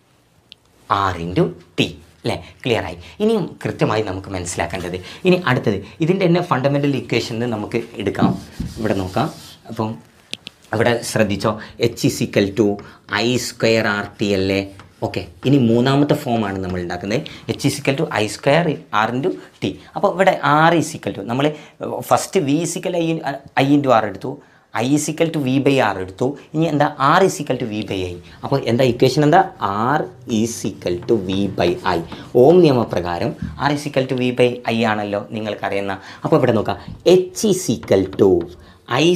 R into T അല്ലേ. ക്ലിയറായി. ഇനിയും കൃത്യമായി നമുക്ക് മനസ്സിലാക്കേണ്ടത് ഇനി അടുത്തത് ഇതിൻ്റെ തന്നെ ഫണ്ടമെൻ്റൽ ഇക്വേഷൻ നമുക്ക് എടുക്കാം. ഇവിടെ നോക്കാം. അപ്പം ഇവിടെ ശ്രദ്ധിച്ചോ, H is equal to I square R T അല്ലേ. ഓക്കെ, ഇനി മൂന്നാമത്തെ ഫോമാണ് നമ്മൾ ഉണ്ടാക്കുന്നത്. H is equal to I square R into T. അപ്പോൾ ഇവിടെ ആർ ഇസ് ഈക്വൽ ടു നമ്മൾ first V is equal I into R എടുത്തു, I is equal to V by R എടുത്തു. ഇനി എന്താ? R is equal to V by I. അപ്പോൾ എന്താ equation എന്താ? R is equal to V by I. Ohm നിയമപ്രകാരം R is equal to V by I ആണല്ലോ നിങ്ങൾക്കറിയുന്ന. അപ്പോൾ ഇവിടെ നോക്കാം, H is equal to I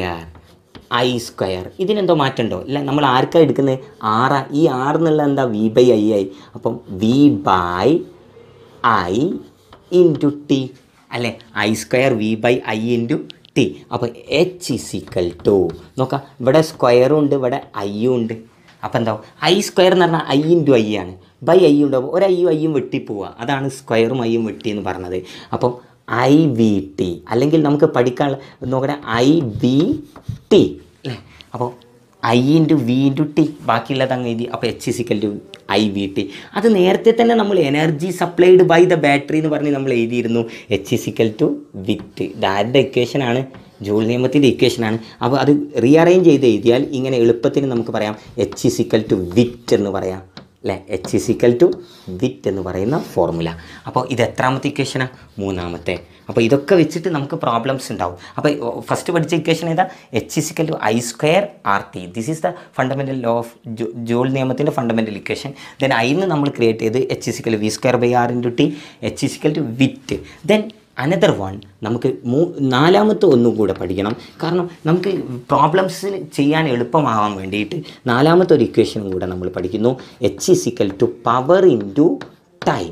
square. ഇതിനെന്തോ മാറ്റമുണ്ടോ? ഇല്ല, നമ്മൾ ആർക്കാണ് എടുക്കുന്നത്? ആറാ. ഈ ആറ് എന്നുള്ള എന്താ? വി ബൈ ഐ ആയി. അപ്പം V by I into T അല്ലേ. I square V by I into T. അപ്പോൾ എച്ച് ഇസ് ഈക്വൽ ടു നോക്കാം, ഇവിടെ സ്ക്വയറും ഉണ്ട്, ഇവിടെ ഐയും ഉണ്ട്. അപ്പോൾ എന്താവും? ഐ സ്ക്വയർ എന്ന് പറഞ്ഞാൽ ഐ ഇൻറ്റു ഐ ആണ്. ബൈ ഐ ഉണ്ടാവും, ഒരു ഐയും വെട്ടിപ്പോവുക. അതാണ് സ്ക്വയറും ഐയും വെട്ടി എന്ന് പറഞ്ഞത്. അപ്പോൾ ഐ വി ടി അല്ലെങ്കിൽ നമുക്ക് പഠിക്കാനുള്ള നോക്കണേ ഐ വി ടി അല്ലേ. അപ്പോൾ I into V into T, ബാക്കിയുള്ളത് അങ്ങ് എഴുതി. അപ്പോൾ H is equal to I V T. അത് നേരത്തെ തന്നെ നമ്മൾ energy supplied by the battery എന്ന് പറഞ്ഞ് നമ്മൾ എഴുതിയിരുന്നു. എച്ച് ഇസ് ഈക്വൽ ടു വിറ്റ്. ഇതാരുടെ ഇക്വേഷനാണ്? ജൂൾ നിയമത്തിൻ്റെ ഇക്വേഷനാണ്. അപ്പോൾ അത് റീഅറേഞ്ച് ചെയ്ത് എഴുതിയാൽ ഇങ്ങനെ എളുപ്പത്തിന് നമുക്ക് പറയാം എച്ച് ഇസ് ഈക്വൽ ടു വിറ്റ് എന്ന് പറയാം അല്ലേ. എച്ച് ഇസ് ഈക്വൽ ടു വിറ്റ് എന്ന് പറയുന്ന ഫോർമുല. അപ്പോൾ ഇത് എത്രാമത്തെ ഇക്വേഷനാണ്? മൂന്നാമത്തെ. അപ്പോൾ ഇതൊക്കെ വെച്ചിട്ട് നമുക്ക് പ്രോബ്ലംസ് ഉണ്ടാവും. അപ്പോൾ ഫസ്റ്റ് പഠിച്ച ഇക്വേഷൻ ഏതാ? H is equal to I square R T. This is the fundamental law of Joule നിയമത്തിൻ്റെ ഫണ്ടമെൻ്റൽ ഇക്വേഷൻ. ദെൻ അതിന് നമ്മൾ ക്രിയേറ്റ് ചെയ്ത് H is equal to V square by R into T, H is equal to VIT. Then another one നമുക്ക് നാലാമത്തെ ഒന്നും കൂടെ പഠിക്കണം. കാരണം നമുക്ക് പ്രോബ്ലംസ് ചെയ്യാൻ എളുപ്പമാവാൻ വേണ്ടിയിട്ട് നാലാമത്തെ ഒരു ഇക്വേഷനും കൂടെ നമ്മൾ പഠിക്കുന്നു. H is equal to power into time.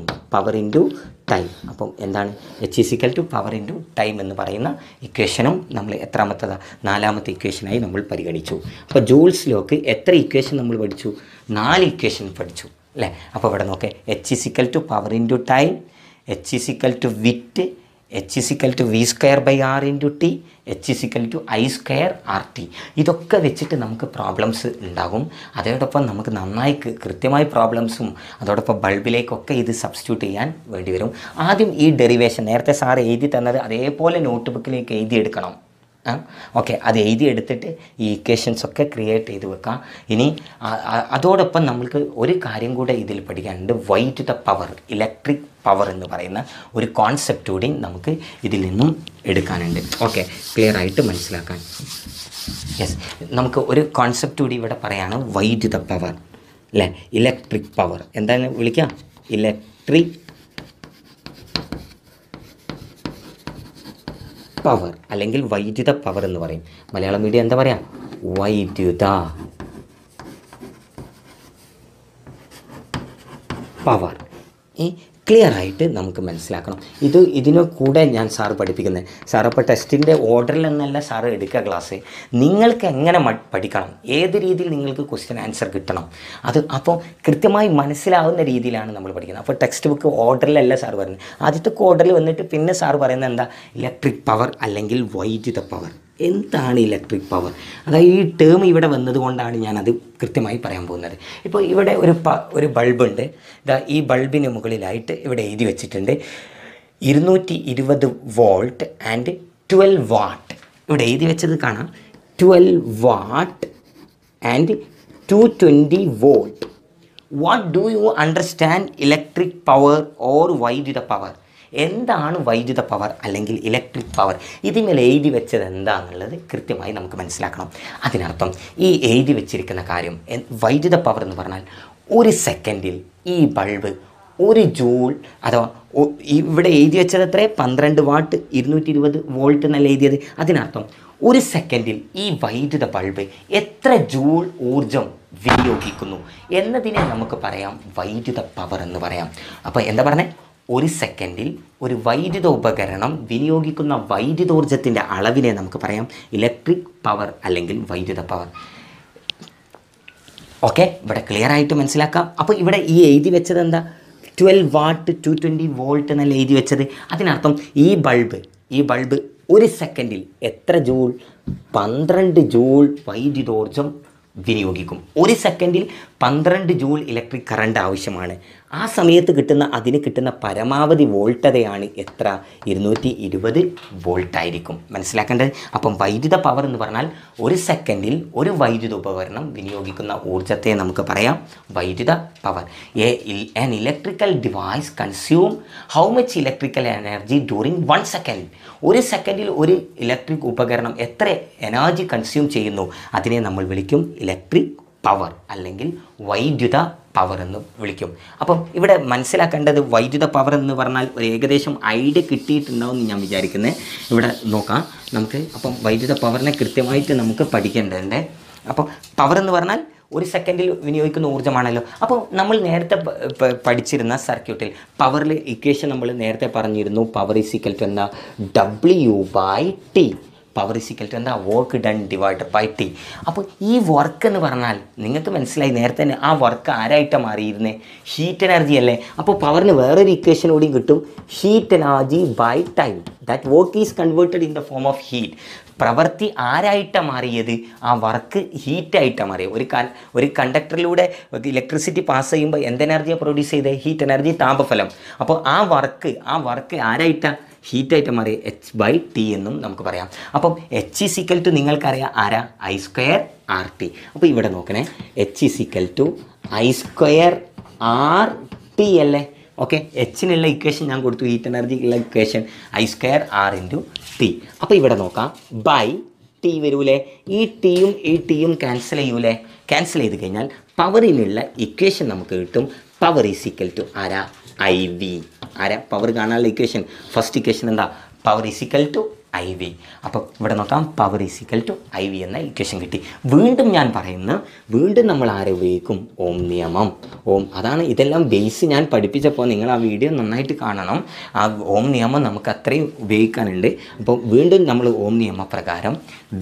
അപ്പം എന്താണ്? H is equal to power into time എന്ന് പറയുന്ന ഇക്വേഷനും നമ്മൾ എത്രാമത്തതാണ്? നാലാമത്തെ ഇക്വേഷനായി നമ്മൾ പരിഗണിച്ചു. അപ്പോൾ ജൂൾസ് ലോക്ക് എത്ര ഇക്വേഷൻ നമ്മൾ പഠിച്ചു? 4 ഇക്വേഷൻ പഠിച്ചു അല്ലേ. അപ്പോൾ ഇവിടെ നോക്കേ, H is equal to power into time, H is equal to VIT, H is equal to V square by R into T, H is equal to I square R T. ഇതൊക്കെ വെച്ചിട്ട് നമുക്ക് problems ഉണ്ടാകും. അതോടൊപ്പം നമുക്ക് നന്നായി കൃത്യമായി പ്രോബ്ലംസും അതോടൊപ്പം ബൾബിലേക്കൊക്കെ ഇത് സബ്സ്റ്റിറ്റ്യൂട്ട് ചെയ്യാൻ വേണ്ടി വരും. ആദ്യം ഈ ഡെറിവേഷൻ നേരത്തെ സാർ എഴുതി തന്നത് അതേപോലെ നോട്ട് ബുക്കിലേക്ക് എഴുതിയെടുക്കണം. ഓക്കെ, അത് എഴുതിയെടുത്തിട്ട് ഈ ഇക്വേഷൻസൊക്കെ ക്രിയേറ്റ് ചെയ്ത് വെക്കാം. ഇനി അതോടൊപ്പം നമ്മൾക്ക് ഒരു കാര്യം കൂടെ ഇതിൽ പഠിക്കാനുണ്ട്. വൈദ്യുത പവർ, ഇലക്ട്രിക് പവർ എന്ന് പറയുന്ന ഒരു കോൺസെപ്റ്റ് കൂടി നമുക്ക് ഇതിൽ നിന്നും എടുക്കാനുണ്ട്. ഓക്കെ, ക്ലിയർ ആയിട്ട് മനസ്സിലാക്കാൻ. യെസ്, നമുക്ക് ഒരു കോൺസെപ്റ്റ് കൂടി ഇവിടെ പറയാണ്, വൈദ്യുത പവർ അല്ലേ. ഇലക്ട്രിക് പവർ എന്താണ് വിളിക്കുക? ഇലക്ട്രിക് പവർ അല്ലെങ്കിൽ വൈദ്യുത പവർ എന്ന് പറയും. മലയാളം മീഡിയം എന്താ പറയുക? വൈദ്യുത പവർ. ക്ലിയർ ആയിട്ട് നമുക്ക് മനസ്സിലാക്കണം. ഇതിനു കൂടെ ഞാൻ സാറ് പഠിപ്പിക്കുന്നത്. സാർ അപ്പോൾ ടെസ്റ്റിൻ്റെ ഓർഡറിൽ നിന്നല്ല സാറ് എടുക്കുക ക്ലാസ്. നിങ്ങൾക്ക് എങ്ങനെ പഠിക്കണം, ഏത് രീതിയിൽ നിങ്ങൾക്ക് ക്വസ്റ്റ്യൻ ആൻസർ കിട്ടണം, അത് അപ്പോൾ കൃത്യമായി മനസ്സിലാവുന്ന രീതിയിലാണ് നമ്മൾ പഠിക്കുന്നത്. അപ്പോൾ ടെക്സ്റ്റ് ബുക്ക് ഓർഡറിലല്ല സാർ പറയുന്നത്. ആദ്യത്തെ ഓർഡറിൽ വന്നിട്ട് പിന്നെ സാർ പറയുന്നത് എന്താ? ഇലക്ട്രിക് പവർ അല്ലെങ്കിൽ വൈദ്യുത പവർ. എന്താണ് ഇലക്ട്രിക് പവർ? അതായത് ഈ ടേം ഇവിടെ വന്നതുകൊണ്ടാണ് ഞാനത് കൃത്യമായി പറയാൻ പോകുന്നത്. ഇപ്പോൾ ഇവിടെ ഒരു ബൾബുണ്ട്. ഈ ബൾബിന് മുകളിലായിട്ട് ഇവിടെ എഴുതി വെച്ചിട്ടുണ്ട് 220 വോൾട്ട് ആൻഡ് 12 വാട്ട്. ഇവിടെ എഴുതി വെച്ചത് കാണാം, 12 watt and 220 volt. What do you understand electric power or വൈദ്യുത പവർ? എന്താണ് വൈദ്യുത പവർ അല്ലെങ്കിൽ ഇലക്ട്രിക് പവർ? ഇതിന്മേൽ എഴുതി വെച്ചത് എന്താണെന്നുള്ളത് കൃത്യമായി നമുക്ക് മനസ്സിലാക്കണം. അതിനർത്ഥം ഈ എഴുതി വെച്ചിരിക്കുന്ന കാര്യം, വൈദ്യുത പവർ എന്ന് പറഞ്ഞാൽ ഒരു സെക്കൻഡിൽ ഈ ബൾബ് 1 ജൂൾ അഥവാ ഇവിടെ എഴുതി വെച്ചത് എത്ര? 12 വാട്ട് 220 വോൾട്ട് എന്നല്ല എഴുതിയത്. അതിനർത്ഥം ഒരു സെക്കൻഡിൽ ഈ വൈദ്യുത ബൾബ് എത്ര ജൂൾ ഊർജം വിനിയോഗിക്കുന്നു എന്നതിനെ നമുക്ക് പറയാം വൈദ്യുത പവർ എന്ന് പറയാം. അപ്പോൾ എന്താ പറഞ്ഞത്? ഒരു സെക്കൻഡിൽ ഒരു വൈദ്യുത ഉപകരണം വിനിയോഗിക്കുന്ന വൈദ്യുതോർജ്ജത്തിൻ്റെ അളവിനെ നമുക്ക് പറയാം ഇലക്ട്രിക് പവർ അല്ലെങ്കിൽ വൈദ്യുത പവർ. ഓക്കെ, ഇവിടെ ക്ലിയർ ആയിട്ട് മനസ്സിലാക്കാം. അപ്പോൾ ഇവിടെ ഈ എഴുതി വെച്ചത് എന്താ, 12 വാട്ട് 220 വോൾട്ട് എന്നല്ല എഴുതി വെച്ചത്. അതിനർത്ഥം ഈ ബൾബ് ഒരു സെക്കൻഡിൽ എത്ര ജൂൾ, 12 ജൂൾ വൈദ്യുതോർജ്ജം വിനിയോഗിക്കും. ഒരു സെക്കൻഡിൽ 12 ജൂൾ ഇലക്ട്രിക് കറണ്ട് ആവശ്യമാണ്. ആ സമയത്ത് അതിന് കിട്ടുന്ന പരമാവധി വോൾട്ടതയാണ് എത്ര, 220 വോൾട്ടായിരിക്കും. മനസ്സിലാക്കേണ്ടത്. അപ്പം വൈദ്യുത പവർ എന്ന് പറഞ്ഞാൽ ഒരു സെക്കൻഡിൽ ഒരു വൈദ്യുത ഉപകരണം വിനിയോഗിക്കുന്ന ഊർജ്ജത്തെ നമുക്ക് പറയാം വൈദ്യുത power. An electrical device consume how much electrical energy during 1 second? ഒരു സെക്കൻഡിൽ ഒരു ഇലക്ട്രിക് ഉപകരണം എത്ര എനർജി കൺസ്യൂം ചെയ്യുന്നു അതിനെ നമ്മൾ വിളിക്കും ഇലക്ട്രിക് പവർ അല്ലെങ്കിൽ വൈദ്യുത പവർ എന്ന് വിളിക്കും. അപ്പം ഇവിടെ മനസ്സിലാക്കേണ്ടത് വൈദ്യുത പവർ എന്ന് പറഞ്ഞാൽ ഒരു ഏകദേശം ഐഡിയ കിട്ടിയിട്ടുണ്ടാവും എന്ന് ഞാൻ വിചാരിക്കുന്നത്. ഇവിടെ നോക്കാം നമുക്ക്. അപ്പം വൈദ്യുത പവറിനെ കൃത്യമായിട്ട് നമുക്ക് പഠിക്കേണ്ടതുണ്ട്. അപ്പോൾ പവർ എന്ന് പറഞ്ഞാൽ ഒരു സെക്കൻഡിൽ വിനിയോഗിക്കുന്ന ഊർജ്ജമാണല്ലോ. അപ്പോൾ നമ്മൾ നേരത്തെ പഠിച്ചിരുന്ന സർക്യൂട്ടിൽ പവറിൽ ഇക്വേഷൻ നമ്മൾ നേരത്തെ പറഞ്ഞിരുന്നു. പവർ ഈസ് ഈക്വൽ ടു എന്താ, W/T. Power is equal to എന്താ, work done divided by T. അപ്പോൾ ഈ വർക്ക് എന്ന് പറഞ്ഞാൽ നിങ്ങൾക്ക് മനസ്സിലായി നേരത്തെ തന്നെ ആ വർക്ക് ആരായിട്ടാണ് മാറിയിരുന്നത്, ഹീറ്റ് എനർജി അല്ലേ. അപ്പോൾ പവറിന് വേറൊരു ഇക്വേഷൻ കൂടിയും കിട്ടും, heat energy by time. That work is converted in the form of heat. പ്രവൃത്തി ആരായിട്ടാണ് മാറിയത്, ആ വർക്ക് ഹീറ്റായിട്ടാണ് മാറിയത്. ഒരു കണ്ടക്ടറിലൂടെ ഇലക്ട്രിസിറ്റി പാസ് ചെയ്യുമ്പോൾ എന്ത് എനർജിയാണ് പ്രൊഡ്യൂസ് ചെയ്തത്, ഹീറ്റ് എനർജി, താപഫലം. അപ്പോൾ ആ വർക്ക് ആരായിട്ടാണ്, ഹീറ്റായിട്ട് മാറി H/T എന്നും നമുക്ക് പറയാം. അപ്പം H ഈസ് ഈക്വൽ ടു നിങ്ങൾക്കറിയാം ആരാ, I²RT. അപ്പോൾ ഇവിടെ നോക്കണേ, H is equal to I²RT അല്ലേ. ഓക്കെ, എച്ചിനുള്ള ഇക്വേഷൻ ഞാൻ കൊടുത്തു, ഹീറ്റ് എനർജിക്കുള്ള ഇക്വേഷൻ I²R/T. അപ്പോൾ ഇവിടെ നോക്കാം, ബൈ T വരൂലേ. ഈ ടിയും ക്യാൻസൽ ചെയ്യൂലേ. ക്യാൻസൽ ചെയ്ത് കഴിഞ്ഞാൽ പവറിനുള്ള ഇക്വേഷൻ നമുക്ക് കിട്ടും. പവർ ഈസ് ഈക്വൽ ടു ആരാ, IV. ആരാ പവർ കാണാനുള്ള ഇക്വേഷൻ, ഫസ്റ്റ് ഇക്വേഷൻ എന്താ, power is equal to IV. അപ്പോൾ ഇവിടെ നോക്കാം, power is equal to IV എന്ന ഇക്വേഷൻ കിട്ടി. വീണ്ടും ഞാൻ പറയുന്നു, വീണ്ടും നമ്മൾ ആരെ ഉപയോഗിക്കും, ഓം നിയമം. അതാണ് ഇതെല്ലാം ബേസ് ഞാൻ പഠിപ്പിച്ചപ്പോൾ നിങ്ങൾ ആ വീഡിയോ നന്നായിട്ട് കാണണം. ആ ഓം നിയമം നമുക്ക് അത്രയും ഉപയോഗിക്കാനുണ്ട്. അപ്പോൾ വീണ്ടും നമ്മൾ ഓം നിയമപ്രകാരം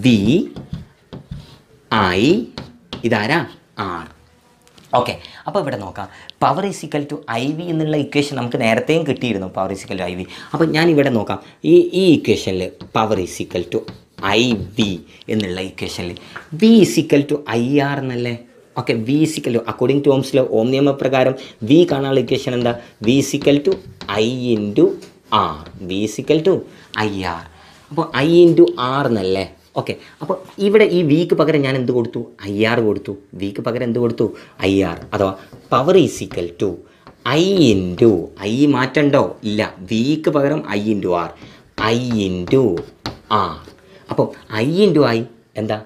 VI ഇതാരാ, R. ഓക്കെ, അപ്പോൾ ഇവിടെ നോക്കാം, power is equal to IV എന്നുള്ള ഇക്വേഷൻ നമുക്ക് നേരത്തെയും കിട്ടിയിരുന്നു, power is equal to IV. അപ്പോൾ ഞാൻ ഇവിടെ നോക്കാം, ഈ ഇക്വേഷനിൽ power is equal to IV എന്നുള്ള ഇക്വേഷനിൽ V is equal to IR എന്നല്ലേ. Okay, V is equal to according to Ohm's law, Ohm നിയമപ്രകാരം V കാണാനുള്ള ഇക്വേഷൻ എന്താ, V is equal to I/R. V is equal to IR. അപ്പോൾ I/R എന്നല്ലേ. Okay, അപ്പോൾ ഇവിടെ ഈ വിക്ക് പകരം ഞാൻ എന്ത് കൊടുത്തു, IR കൊടുത്തു. വിക്ക് പകരം എന്ത് കൊടുത്തു, IR. അഥവാ power is equal to I മാറ്റണ്ടോ, ഇല്ല. വിക്ക് പകരം I/R. I/R. അപ്പോൾ I/I എന്താ,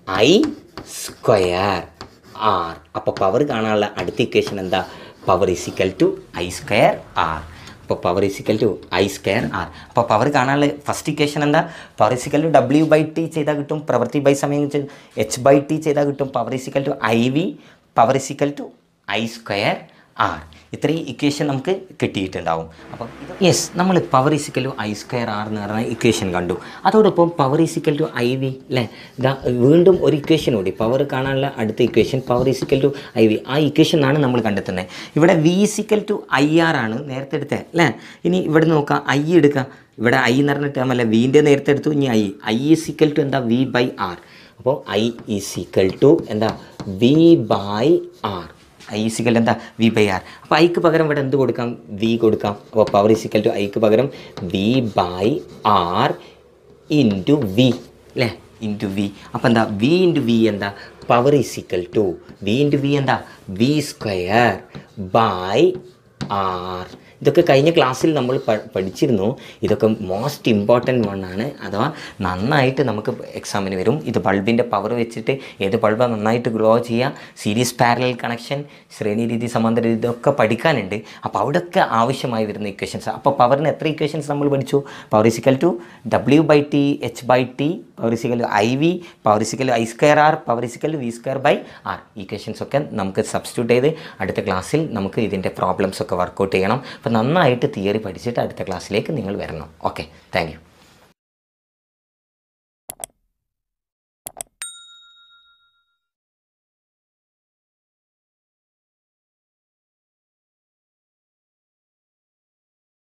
I²R. അപ്പോൾ പവർ കാണാനുള്ള അടുത്ത ഇക്വേഷൻ എന്താ, power is equal to I²R. അപ്പോൾ power is equal to I²R. അപ്പോൾ പവർ കാണാനുള്ള ഫസ്റ്റ് ഇക്വേഷൻ എന്താ, power is equal to W/T ചെയ്താൽ കിട്ടും, പ്രവൃത്തി ബൈ സമയം H/T ചെയ്താൽ കിട്ടും. Power is equal to IV, power is equal to I²R. ഇത്രയും ഇക്വേഷൻ നമുക്ക് കിട്ടിയിട്ടുണ്ടാവും. അപ്പം യെസ്, നമ്മൾ power is equal to I²R എന്ന് പറഞ്ഞ ഇക്വേഷൻ കണ്ടു. അതോടൊപ്പം power is equal to IV അല്ലേ. വീണ്ടും ഒരു ഇക്വേഷൻ കൂടി, പവർ കാണാനുള്ള അടുത്ത equation power is equal to IV. ആ ഇക്വേഷനാണ് നമ്മൾ കണ്ടെത്തുന്നത്. ഇവിടെ V is equal to IR ആണ് നേരത്തെ എടുത്തത് അല്ലേ. ഇനി ഇവിടെ നോക്കാം, I എടുക്കാം. ഇവിടെ I എന്ന് പറഞ്ഞ ടേം അല്ല, വിൻ്റെ നേരത്തെ എടുത്തു. ഇനി I ഈസ് ഈക്വൽ ടു എന്താ, V/R. അപ്പോൾ I ഈസ് ഈക്വൽ ടു എന്താ, V/R. I ഈസ് ഈക്വൽ എന്താ, V/R. അപ്പോൾ Iക്ക് പകരം ഇവിടെ എന്ത് കൊടുക്കാം, V കൊടുക്കാം. അപ്പോൾ പവർ ഈസ് ഈക്വൽ ടു Iക്ക് പകരം V/R ഇൻറ്റു V അല്ലേ, ഇൻറ്റു V. അപ്പോൾ എന്താ, V ഇൻറ്റു V എന്താ, power is equal to V into V എന്താ, V²/R. ഇതൊക്കെ കഴിഞ്ഞ ക്ലാസ്സിൽ നമ്മൾ പഠിച്ചിരുന്നു. ഇതൊക്കെ മോസ്റ്റ് ഇമ്പോർട്ടൻറ്റ് വണ്ണാണ്, അഥവാ നന്നായിട്ട് നമുക്ക് എക്സാമിന് വരും. ഇത് ബൾബിൻ്റെ പവർ വെച്ചിട്ട് ഏത് ബൾബാണ് നന്നായിട്ട് ഗ്രോ ചെയ്യുക, സീരീസ് പാരലൽ കണക്ഷൻ, ശ്രേണി രീതി, സമാന്തര രീതി, ഇതൊക്കെ പഠിക്കാനുണ്ട്. അപ്പോൾ അവിടെയൊക്കെ ആവശ്യമായി വരുന്ന ഇക്വേഷൻസ്. അപ്പോൾ പവറിന് എത്ര ഇക്വേഷൻസ് നമ്മൾ പഠിച്ചു, power is equal to W/T, H/T, power is equal to IV, power is equal to I²R, power is equal to V²/R. Equations ഒക്കെ നമുക്ക് സബ്സ്റ്റിറ്റ്യൂട്ട് ചെയ്ത് അടുത്ത ക്ലാസ്സിൽ നമുക്ക് ഇതിൻ്റെ പ്രോബ്ലംസ് ഒക്കെ വർക്കൗട്ട് ചെയ്യണം. അപ്പോൾ അപ്പോൾ നന്നായിട്ട് തിയറി പഠിച്ചിട്ട് അടുത്ത ക്ലാസ്സിലേക്ക് നിങ്ങൾ വരണം. Okay, thank U.